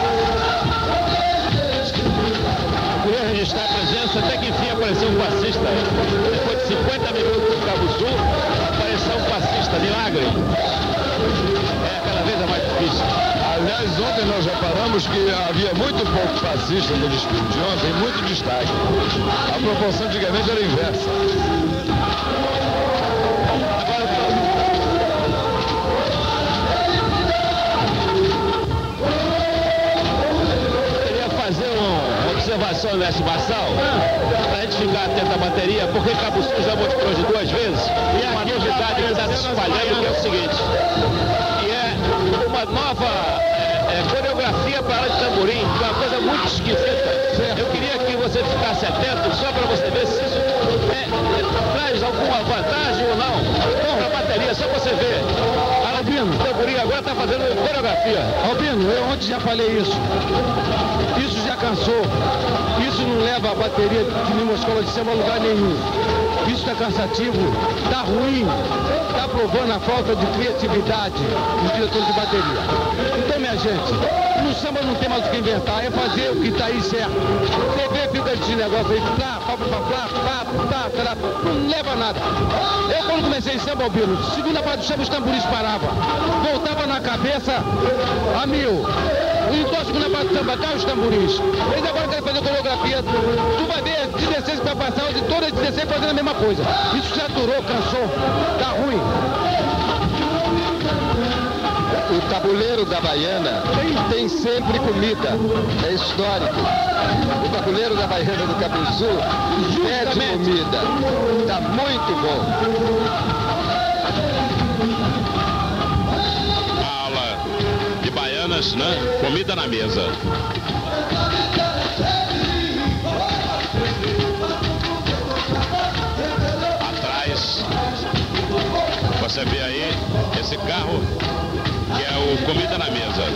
Eu queria registrar a presença, até que enfim apareceu um fascista. Depois de 50 minutos do Cabo Sul, apareceu um fascista, milagre. É cada vez mais difícil. Aliás, ontem nós reparamos que havia muito pouco fascista no desfile de ontem, muito destaque. A proporção antigamente era inversa. Observação nesse Marçal, para a gente ficar atento à bateria, porque Cabo Sul já mostrou de 2 vezes, e é uma novidade que está se espalhando, que é o seguinte, que é uma nova coreografia para a área de tamborim, que é uma coisa muito esquisita. Eu queria que você ficasse atento, só para você ver se isso é fazendo coreografia. Albino, eu ontem já falei isso. Isso já cansou. Isso não leva a bateria de nenhuma escola de samba a lugar nenhum. Isso está cansativo, está ruim, está provando a falta de criatividade dos diretores de bateria. Então, minha gente, no samba não tem mais o que inventar, é fazer o que está aí certo. TV fica esse negócio aí, não leva a nada. Eu, quando comecei em samba, Albino, segunda parte do samba, os tamboris paravam. Voltava na cabeça a mil. Então, a segunda parte do samba, cá os tamboris. Eles agora querem fazer coreografia. Tu vai ver 16 que vai passar, de todas as 16 fazendo a mesma coisa. Isso saturou, cansou, tá ruim. O tabuleiro da Baiana tem sempre comida, é histórico. O tabuleiro da Baiana do Cabuçu pede comida, tá muito bom. Ala de baianas, né? Comida na mesa. Você vê aí esse carro que é o Comida na Mesa.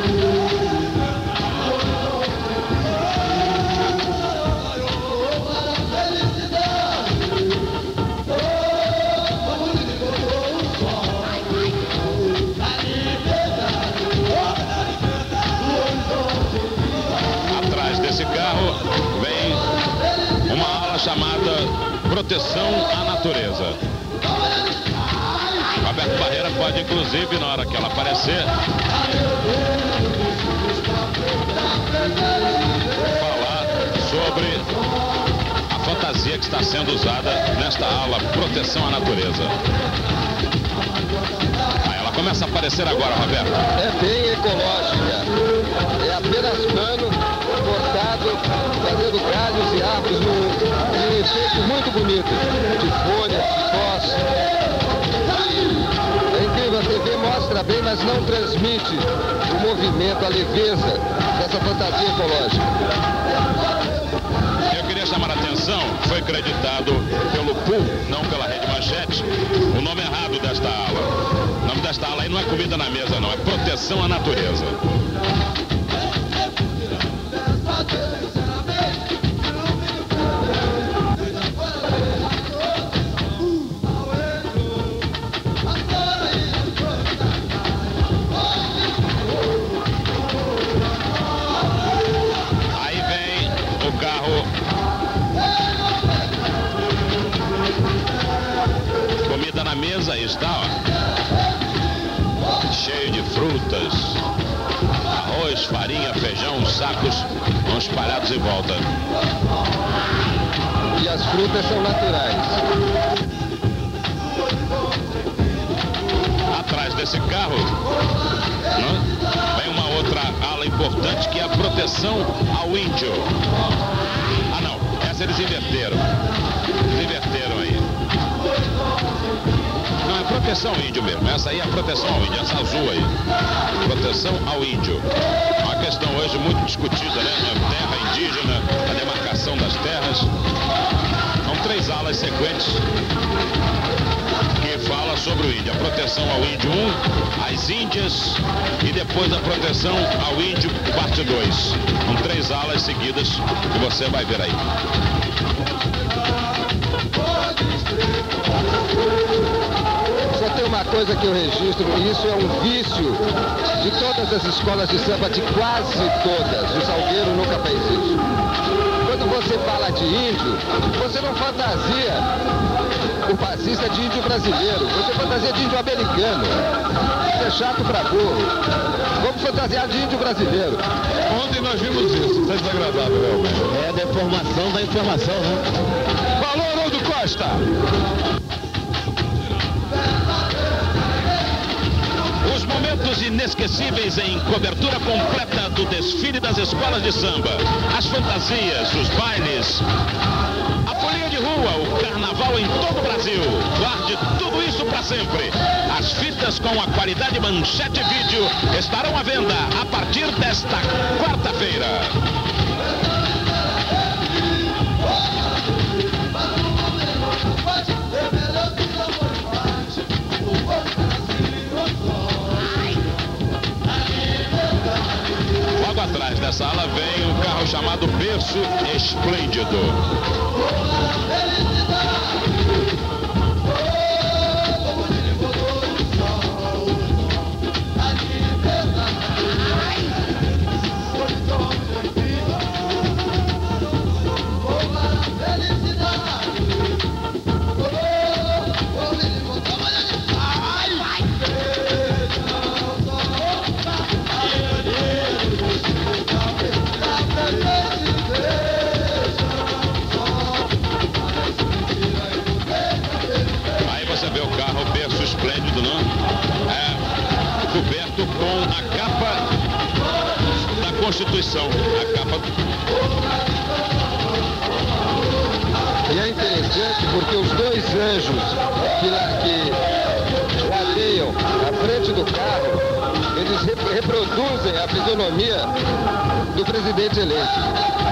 Atrás desse carro vem uma ala chamada Proteção à Natureza. Roberto Barreira pode, inclusive, na hora que ela aparecer, falar sobre a fantasia que está sendo usada nesta ala Proteção à Natureza. Aí ela começa a aparecer agora, Roberto. É bem ecológica. É apenas pano cortado, fazendo galhos e árvores num efeito muito bonito, de folhas, de pós. A TV mostra bem, mas não transmite o movimento, a leveza dessa fantasia ecológica. Eu queria chamar a atenção, foi acreditado pelo PUL, não pela Rede Manchete, o nome errado desta ala. O nome desta ala aí não é Comida na Mesa, não, é Proteção à Natureza. Comida na mesa, aí está, ó. Cheio de frutas, arroz, farinha, feijão, os sacos vão espalhados em volta. E as frutas são naturais. Atrás desse carro, né, vem uma outra ala importante que é a proteção ao índio. Ah, não, essa eles inverteram. Eles inverteram aí. Não, é proteção ao índio mesmo. Essa aí é a proteção ao índio, essa azul aí. Proteção ao índio. Uma questão hoje muito discutida, né? Terra indígena, a demarcação das terras. São 3 alas sequentes que fala sobre o índio. A proteção ao índio 1, as índias e depois a proteção ao índio parte 2. São 3 alas seguidas que você vai ver aí. Só tem uma coisa que eu registro, e isso é um vício de todas as escolas de samba, de quase todas. O Salgueiro nunca fez isso. Quando você fala de índio, você não fantasia o passista de índio brasileiro, você fantasia de índio americano. Isso é chato pra burro. Vamos fantasiar de índio brasileiro. Ontem nós vimos isso, isso é desagradável, realmente. É a deformação da informação, né? Falou, Haroldo Costa! Os momentos inesquecíveis em cobertura completa do desfile das escolas de samba. As fantasias, os bailes, a folia de rua, o carnaval em todo o Brasil. Guarde tudo isso para sempre. As fitas com a qualidade Manchete Vídeo estarão à venda a partir desta quarta-feira. dessa ala vem um carro chamado Berço Esplêndido. Esplêndido, não? É coberto com a capa da Constituição. A capa. E é interessante porque os dois anjos que ladeiam à frente do carro, eles reproduzem a fisionomia do presidente eleito.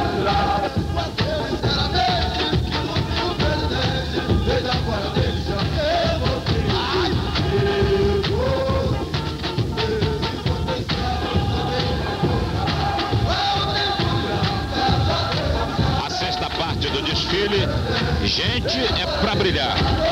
Do desfile, gente é pra brilhar.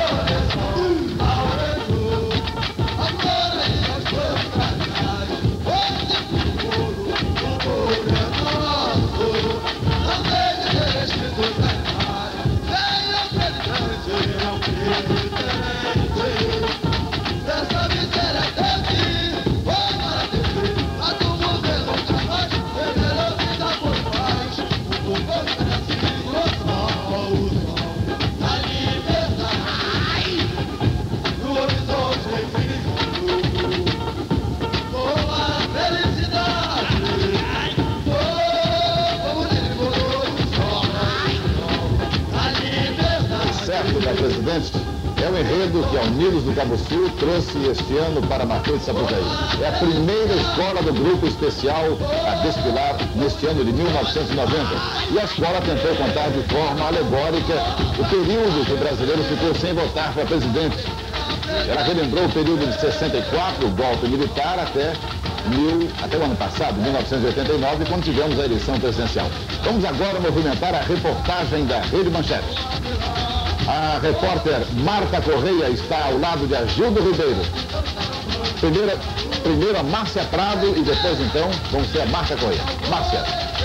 Da presidente é o enredo que a Unidos do Cabo Sul trouxe este ano para Marquês de Sapucaí. É a primeira escola do grupo especial a desfilar neste ano de 1990. E a escola tentou contar de forma alegórica o período que o brasileiro ficou sem votar para presidente. Ela relembrou o período de 64, o golpe militar, até o ano passado, 1989, quando tivemos a eleição presidencial. Vamos agora movimentar a reportagem da Rede Manchete. A repórter Marta Correia está ao lado de Agildo Ribeiro. Primeiro a Márcia Prado e depois, então, vamos ter a Marta Correia. Márcia.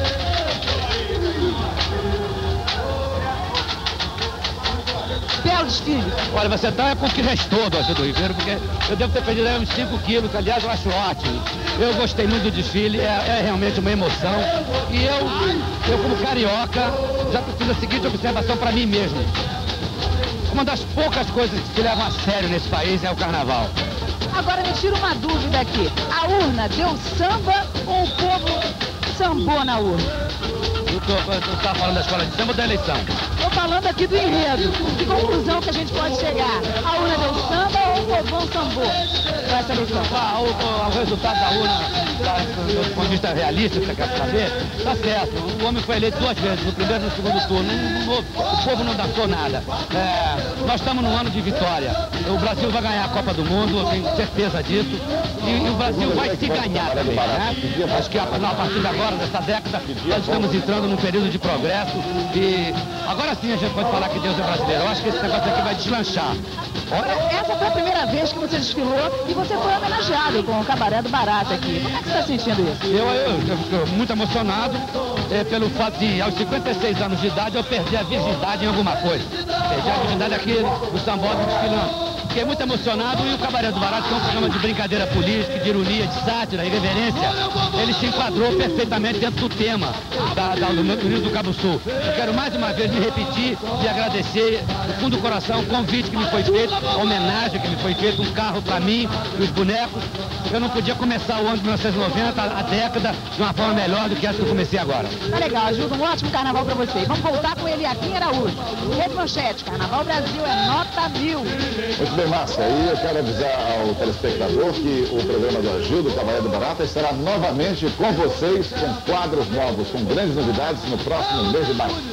Belo desfile. Olha, você tá com o que restou do Agildo Ribeiro, porque eu devo ter perdido uns 5 quilos, que aliás eu acho ótimo. Eu gostei muito do desfile, é realmente uma emoção. E eu como carioca, já fiz a seguinte observação para mim mesmo. Uma das poucas coisas que se levam a sério nesse país é o carnaval. Agora me tira uma dúvida aqui. A urna deu samba ou o povo sambou na urna? Tu está falando da escola de samba ou da eleição? Estou falando aqui do enredo. Que conclusão que a gente pode chegar? A urna deu samba ou o povão sambou com essa eleição? O resultado da urna, do ponto de vista realista, que você quer saber, está certo. O homem foi eleito 2 vezes, no primeiro e no segundo turno. O povo não dançou nada. Nós estamos num ano de vitória. O Brasil vai ganhar a Copa do Mundo, eu tenho certeza disso. E o Brasil vai se ganhar também, né? Acho que a partir de agora, dessa década, nós estamos entrando num período de progresso e agora sim a gente pode falar que Deus é brasileiro. Eu acho que esse negócio aqui vai deslanchar. Essa foi a primeira vez que você desfilou e você foi homenageado com o Cabaré do Barato aqui. Como é que você está sentindo isso? Eu fico muito emocionado pelo fato de, aos 56 anos de idade, eu perdi a virgindade em alguma coisa. Perdi a virgindade aqui no Sambódromo desfilando. Fiquei muito emocionado e o Cabaré do Barato, que é um programa de brincadeira política, de ironia, de sátira, irreverência, ele se enquadrou perfeitamente dentro do tema do meu Unidos do Cabo Sul. Eu quero mais uma vez me repetir e agradecer do fundo do coração o convite que me foi feito, a homenagem que me foi feita, um carro para mim e os bonecos. Eu não podia começar o ano de 1990, a década, de uma forma melhor do que essa que eu comecei agora. Tá legal, Agildo, um ótimo carnaval para você. Vamos voltar com ele aqui em Araújo. Rede Manchete, Carnaval Brasil é nota 1000. Muito bem, Márcia. E eu quero avisar ao telespectador que o programa do Agildo, Cabaré do Barata, estará novamente com vocês, com quadros novos, com grandes novidades no próximo mês de março.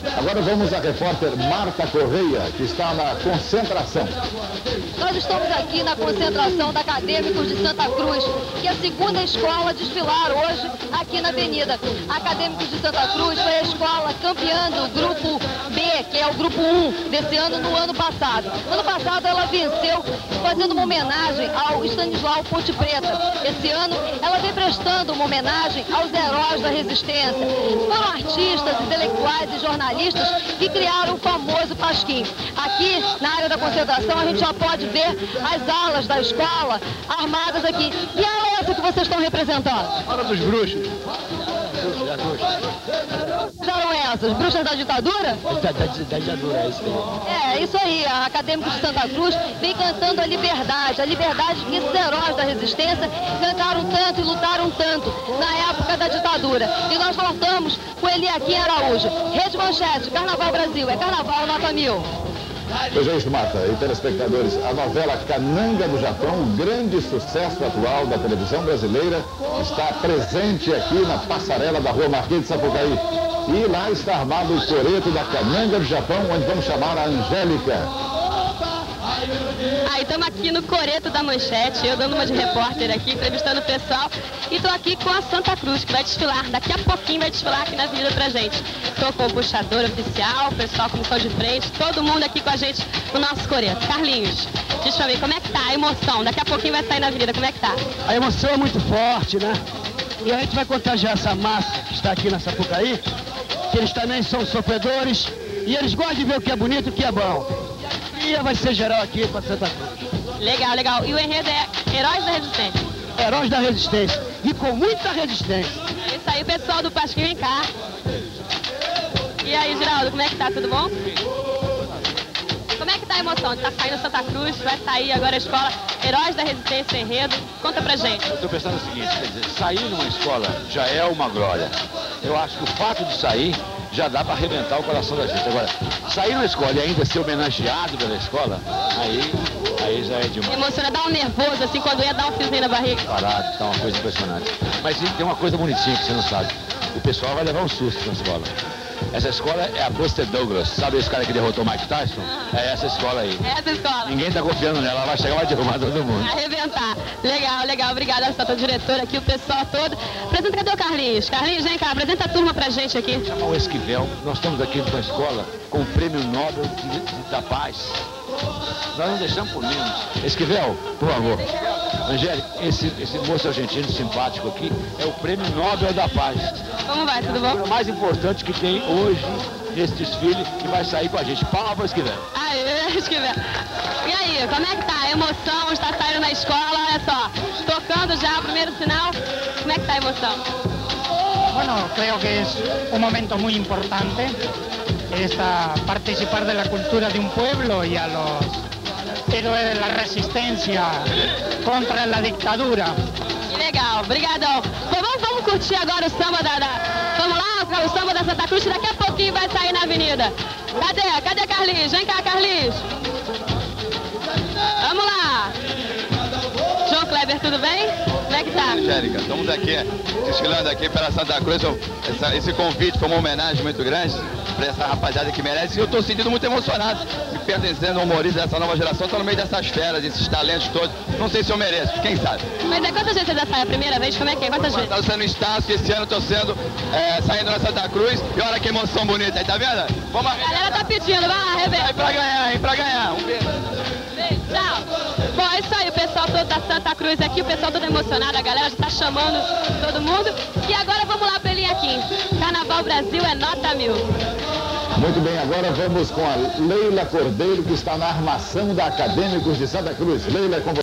Agora vamos à repórter Marta Correia, que está na concentração. Nós estamos aqui na concentração da Acadêmicos de Santa Cruz, que é a segunda escola a desfilar hoje aqui na Avenida. A Acadêmicos de Santa Cruz foi a escola campeã do grupo B, que é o grupo 1 desse ano, no ano passado. No ano passado ela venceu fazendo uma homenagem ao Stanislau Ponte Preta. Esse ano ela vem prestando uma homenagem aos heróis da resistência. Foram artistas, intelectuais e jornalistas que criaram o famoso Pasquim. Aqui na área da concentração a gente já pode ver as alas da escola armadas aqui. E a ala é essa que vocês estão representando? Hora dos bruxos. Eram essas? Bruxas da ditadura? Da ditadura, é isso aí. É, isso aí. A Acadêmicos de Santa Cruz vem cantando a liberdade que esses heróis da resistência cantaram tanto e lutaram tanto na época da ditadura. E nós voltamos com Eliakim Araújo. Rede Manchete, Carnaval Brasil, é Carnaval nota 1000. Pois é isso, Marta e telespectadores. A novela Cananga do Japão, um grande sucesso atual da televisão brasileira, está presente aqui na passarela da Rua Marquês de Sapucaí. E lá está armado o coreto da Cananga do Japão, onde vamos chamar a Angélica. Aí estamos aqui no coreto da Manchete, eu dando uma de repórter aqui, entrevistando o pessoal. E estou aqui com a Santa Cruz, que vai desfilar, daqui a pouquinho vai desfilar aqui na Avenida pra gente. Estou com o puxador oficial, o pessoal, comissão de frente, todo mundo aqui com a gente no nosso coreto. Carlinhos, diz pra mim, como é que tá a emoção? Daqui a pouquinho vai sair na Avenida, como é que tá? A emoção é muito forte, né? E a gente vai contagiar essa massa que está aqui na Sapucaí, que eles também são sofredores e eles gostam de ver o que é bonito e o que é bom. E vai ser geral aqui para Santa Cruz. Legal, legal. E o enredo é Heróis da Resistência. Heróis da Resistência. E com muita resistência. É isso aí, o pessoal do Pasquim, vem cá. E aí, Geraldo, como é que tá? Tudo bom? Como é que tá a emoção? Tá saindo Santa Cruz, vai sair agora a escola Heróis da Resistência Enredo. Conta pra gente. Eu tô pensando o seguinte, quer dizer, sair numa escola já é uma glória. Eu acho que o fato de sair já dá para arrebentar o coração da gente. Agora, sair na escola e ainda ser homenageado pela escola, aí já é demais. Emociona, dá um nervoso, assim, quando ia dar um fiozinho na barriga. Parado, tá uma coisa impressionante. Mas tem uma coisa bonitinha que você não sabe. O pessoal vai levar um susto na escola. Essa escola é a Buster Douglas. Sabe esse cara que derrotou o Mike Tyson? É essa escola aí. É essa escola. Ninguém tá confiando nela, ela vai chegar e vai derrubar todo mundo. Arrebentar. Legal, legal. Obrigada, a diretora aqui, o pessoal todo. Apresenta, cadê o Carlinhos? Carlinhos, vem cá, apresenta a turma pra gente aqui. Chamar o Esquivel. Nós estamos aqui numa escola com o Prêmio Nobel da Paz. Nós não deixamos por menos. Esquivel, por favor. Angélica, esse moço argentino simpático aqui é o Prêmio Nobel da Paz. Como vai, tudo bom? É o mais importante que tem hoje nesse desfile que vai sair com a gente. Palma para o Esquivel. Aê, Esquivel. E aí, como é que tá? A emoção, está saindo na escola, olha só. Tocando já o primeiro sinal. Como é que tá a emoção? Bueno, creo que es un momento muy importante. Participar de la cultura de un pueblo y a los héroes de la resistencia contra la dictadura. Que legal, obrigadão. Vamos curtir agora o samba Vamos lá, o samba da Santa Cruz, que daqui a pouquinho vai sair na avenida. Cadê Carlinhos? Vem cá, Carlinhos. Vamos lá. João Kleber, tudo bem? Como é que tá? Angélica, estamos aqui, desfilando aqui pela Santa Cruz. Esse convite foi uma homenagem muito grande para essa rapaziada que merece. E eu estou sentindo muito emocionado, pertencendo ao humorista dessa nova geração. Estou no meio dessas feras, desses talentos todos. Não sei se eu mereço, quem sabe? Mas quantas vezes você já sai? A primeira vez? Como é que é? Quantas vezes? Estou sendo Estácio, que esse ano estou saindo na Santa Cruz. E olha que emoção bonita aí, tá vendo? Vamos a galera tá pedindo, vai lá, arrebenta. Vai pra ganhar, hein? Pra ganhar. Um beijo. Tchau. Bom, é isso aí, o pessoal todo da Santa Cruz aqui, o pessoal todo emocionado, a galera já tá chamando todo mundo. E agora vamos lá pra Eliakim. Carnaval Brasil é nota 1000. Muito bem, agora vamos com a Leila Cordeiro, que está na armação da Acadêmicos de Santa Cruz. Leila, com você.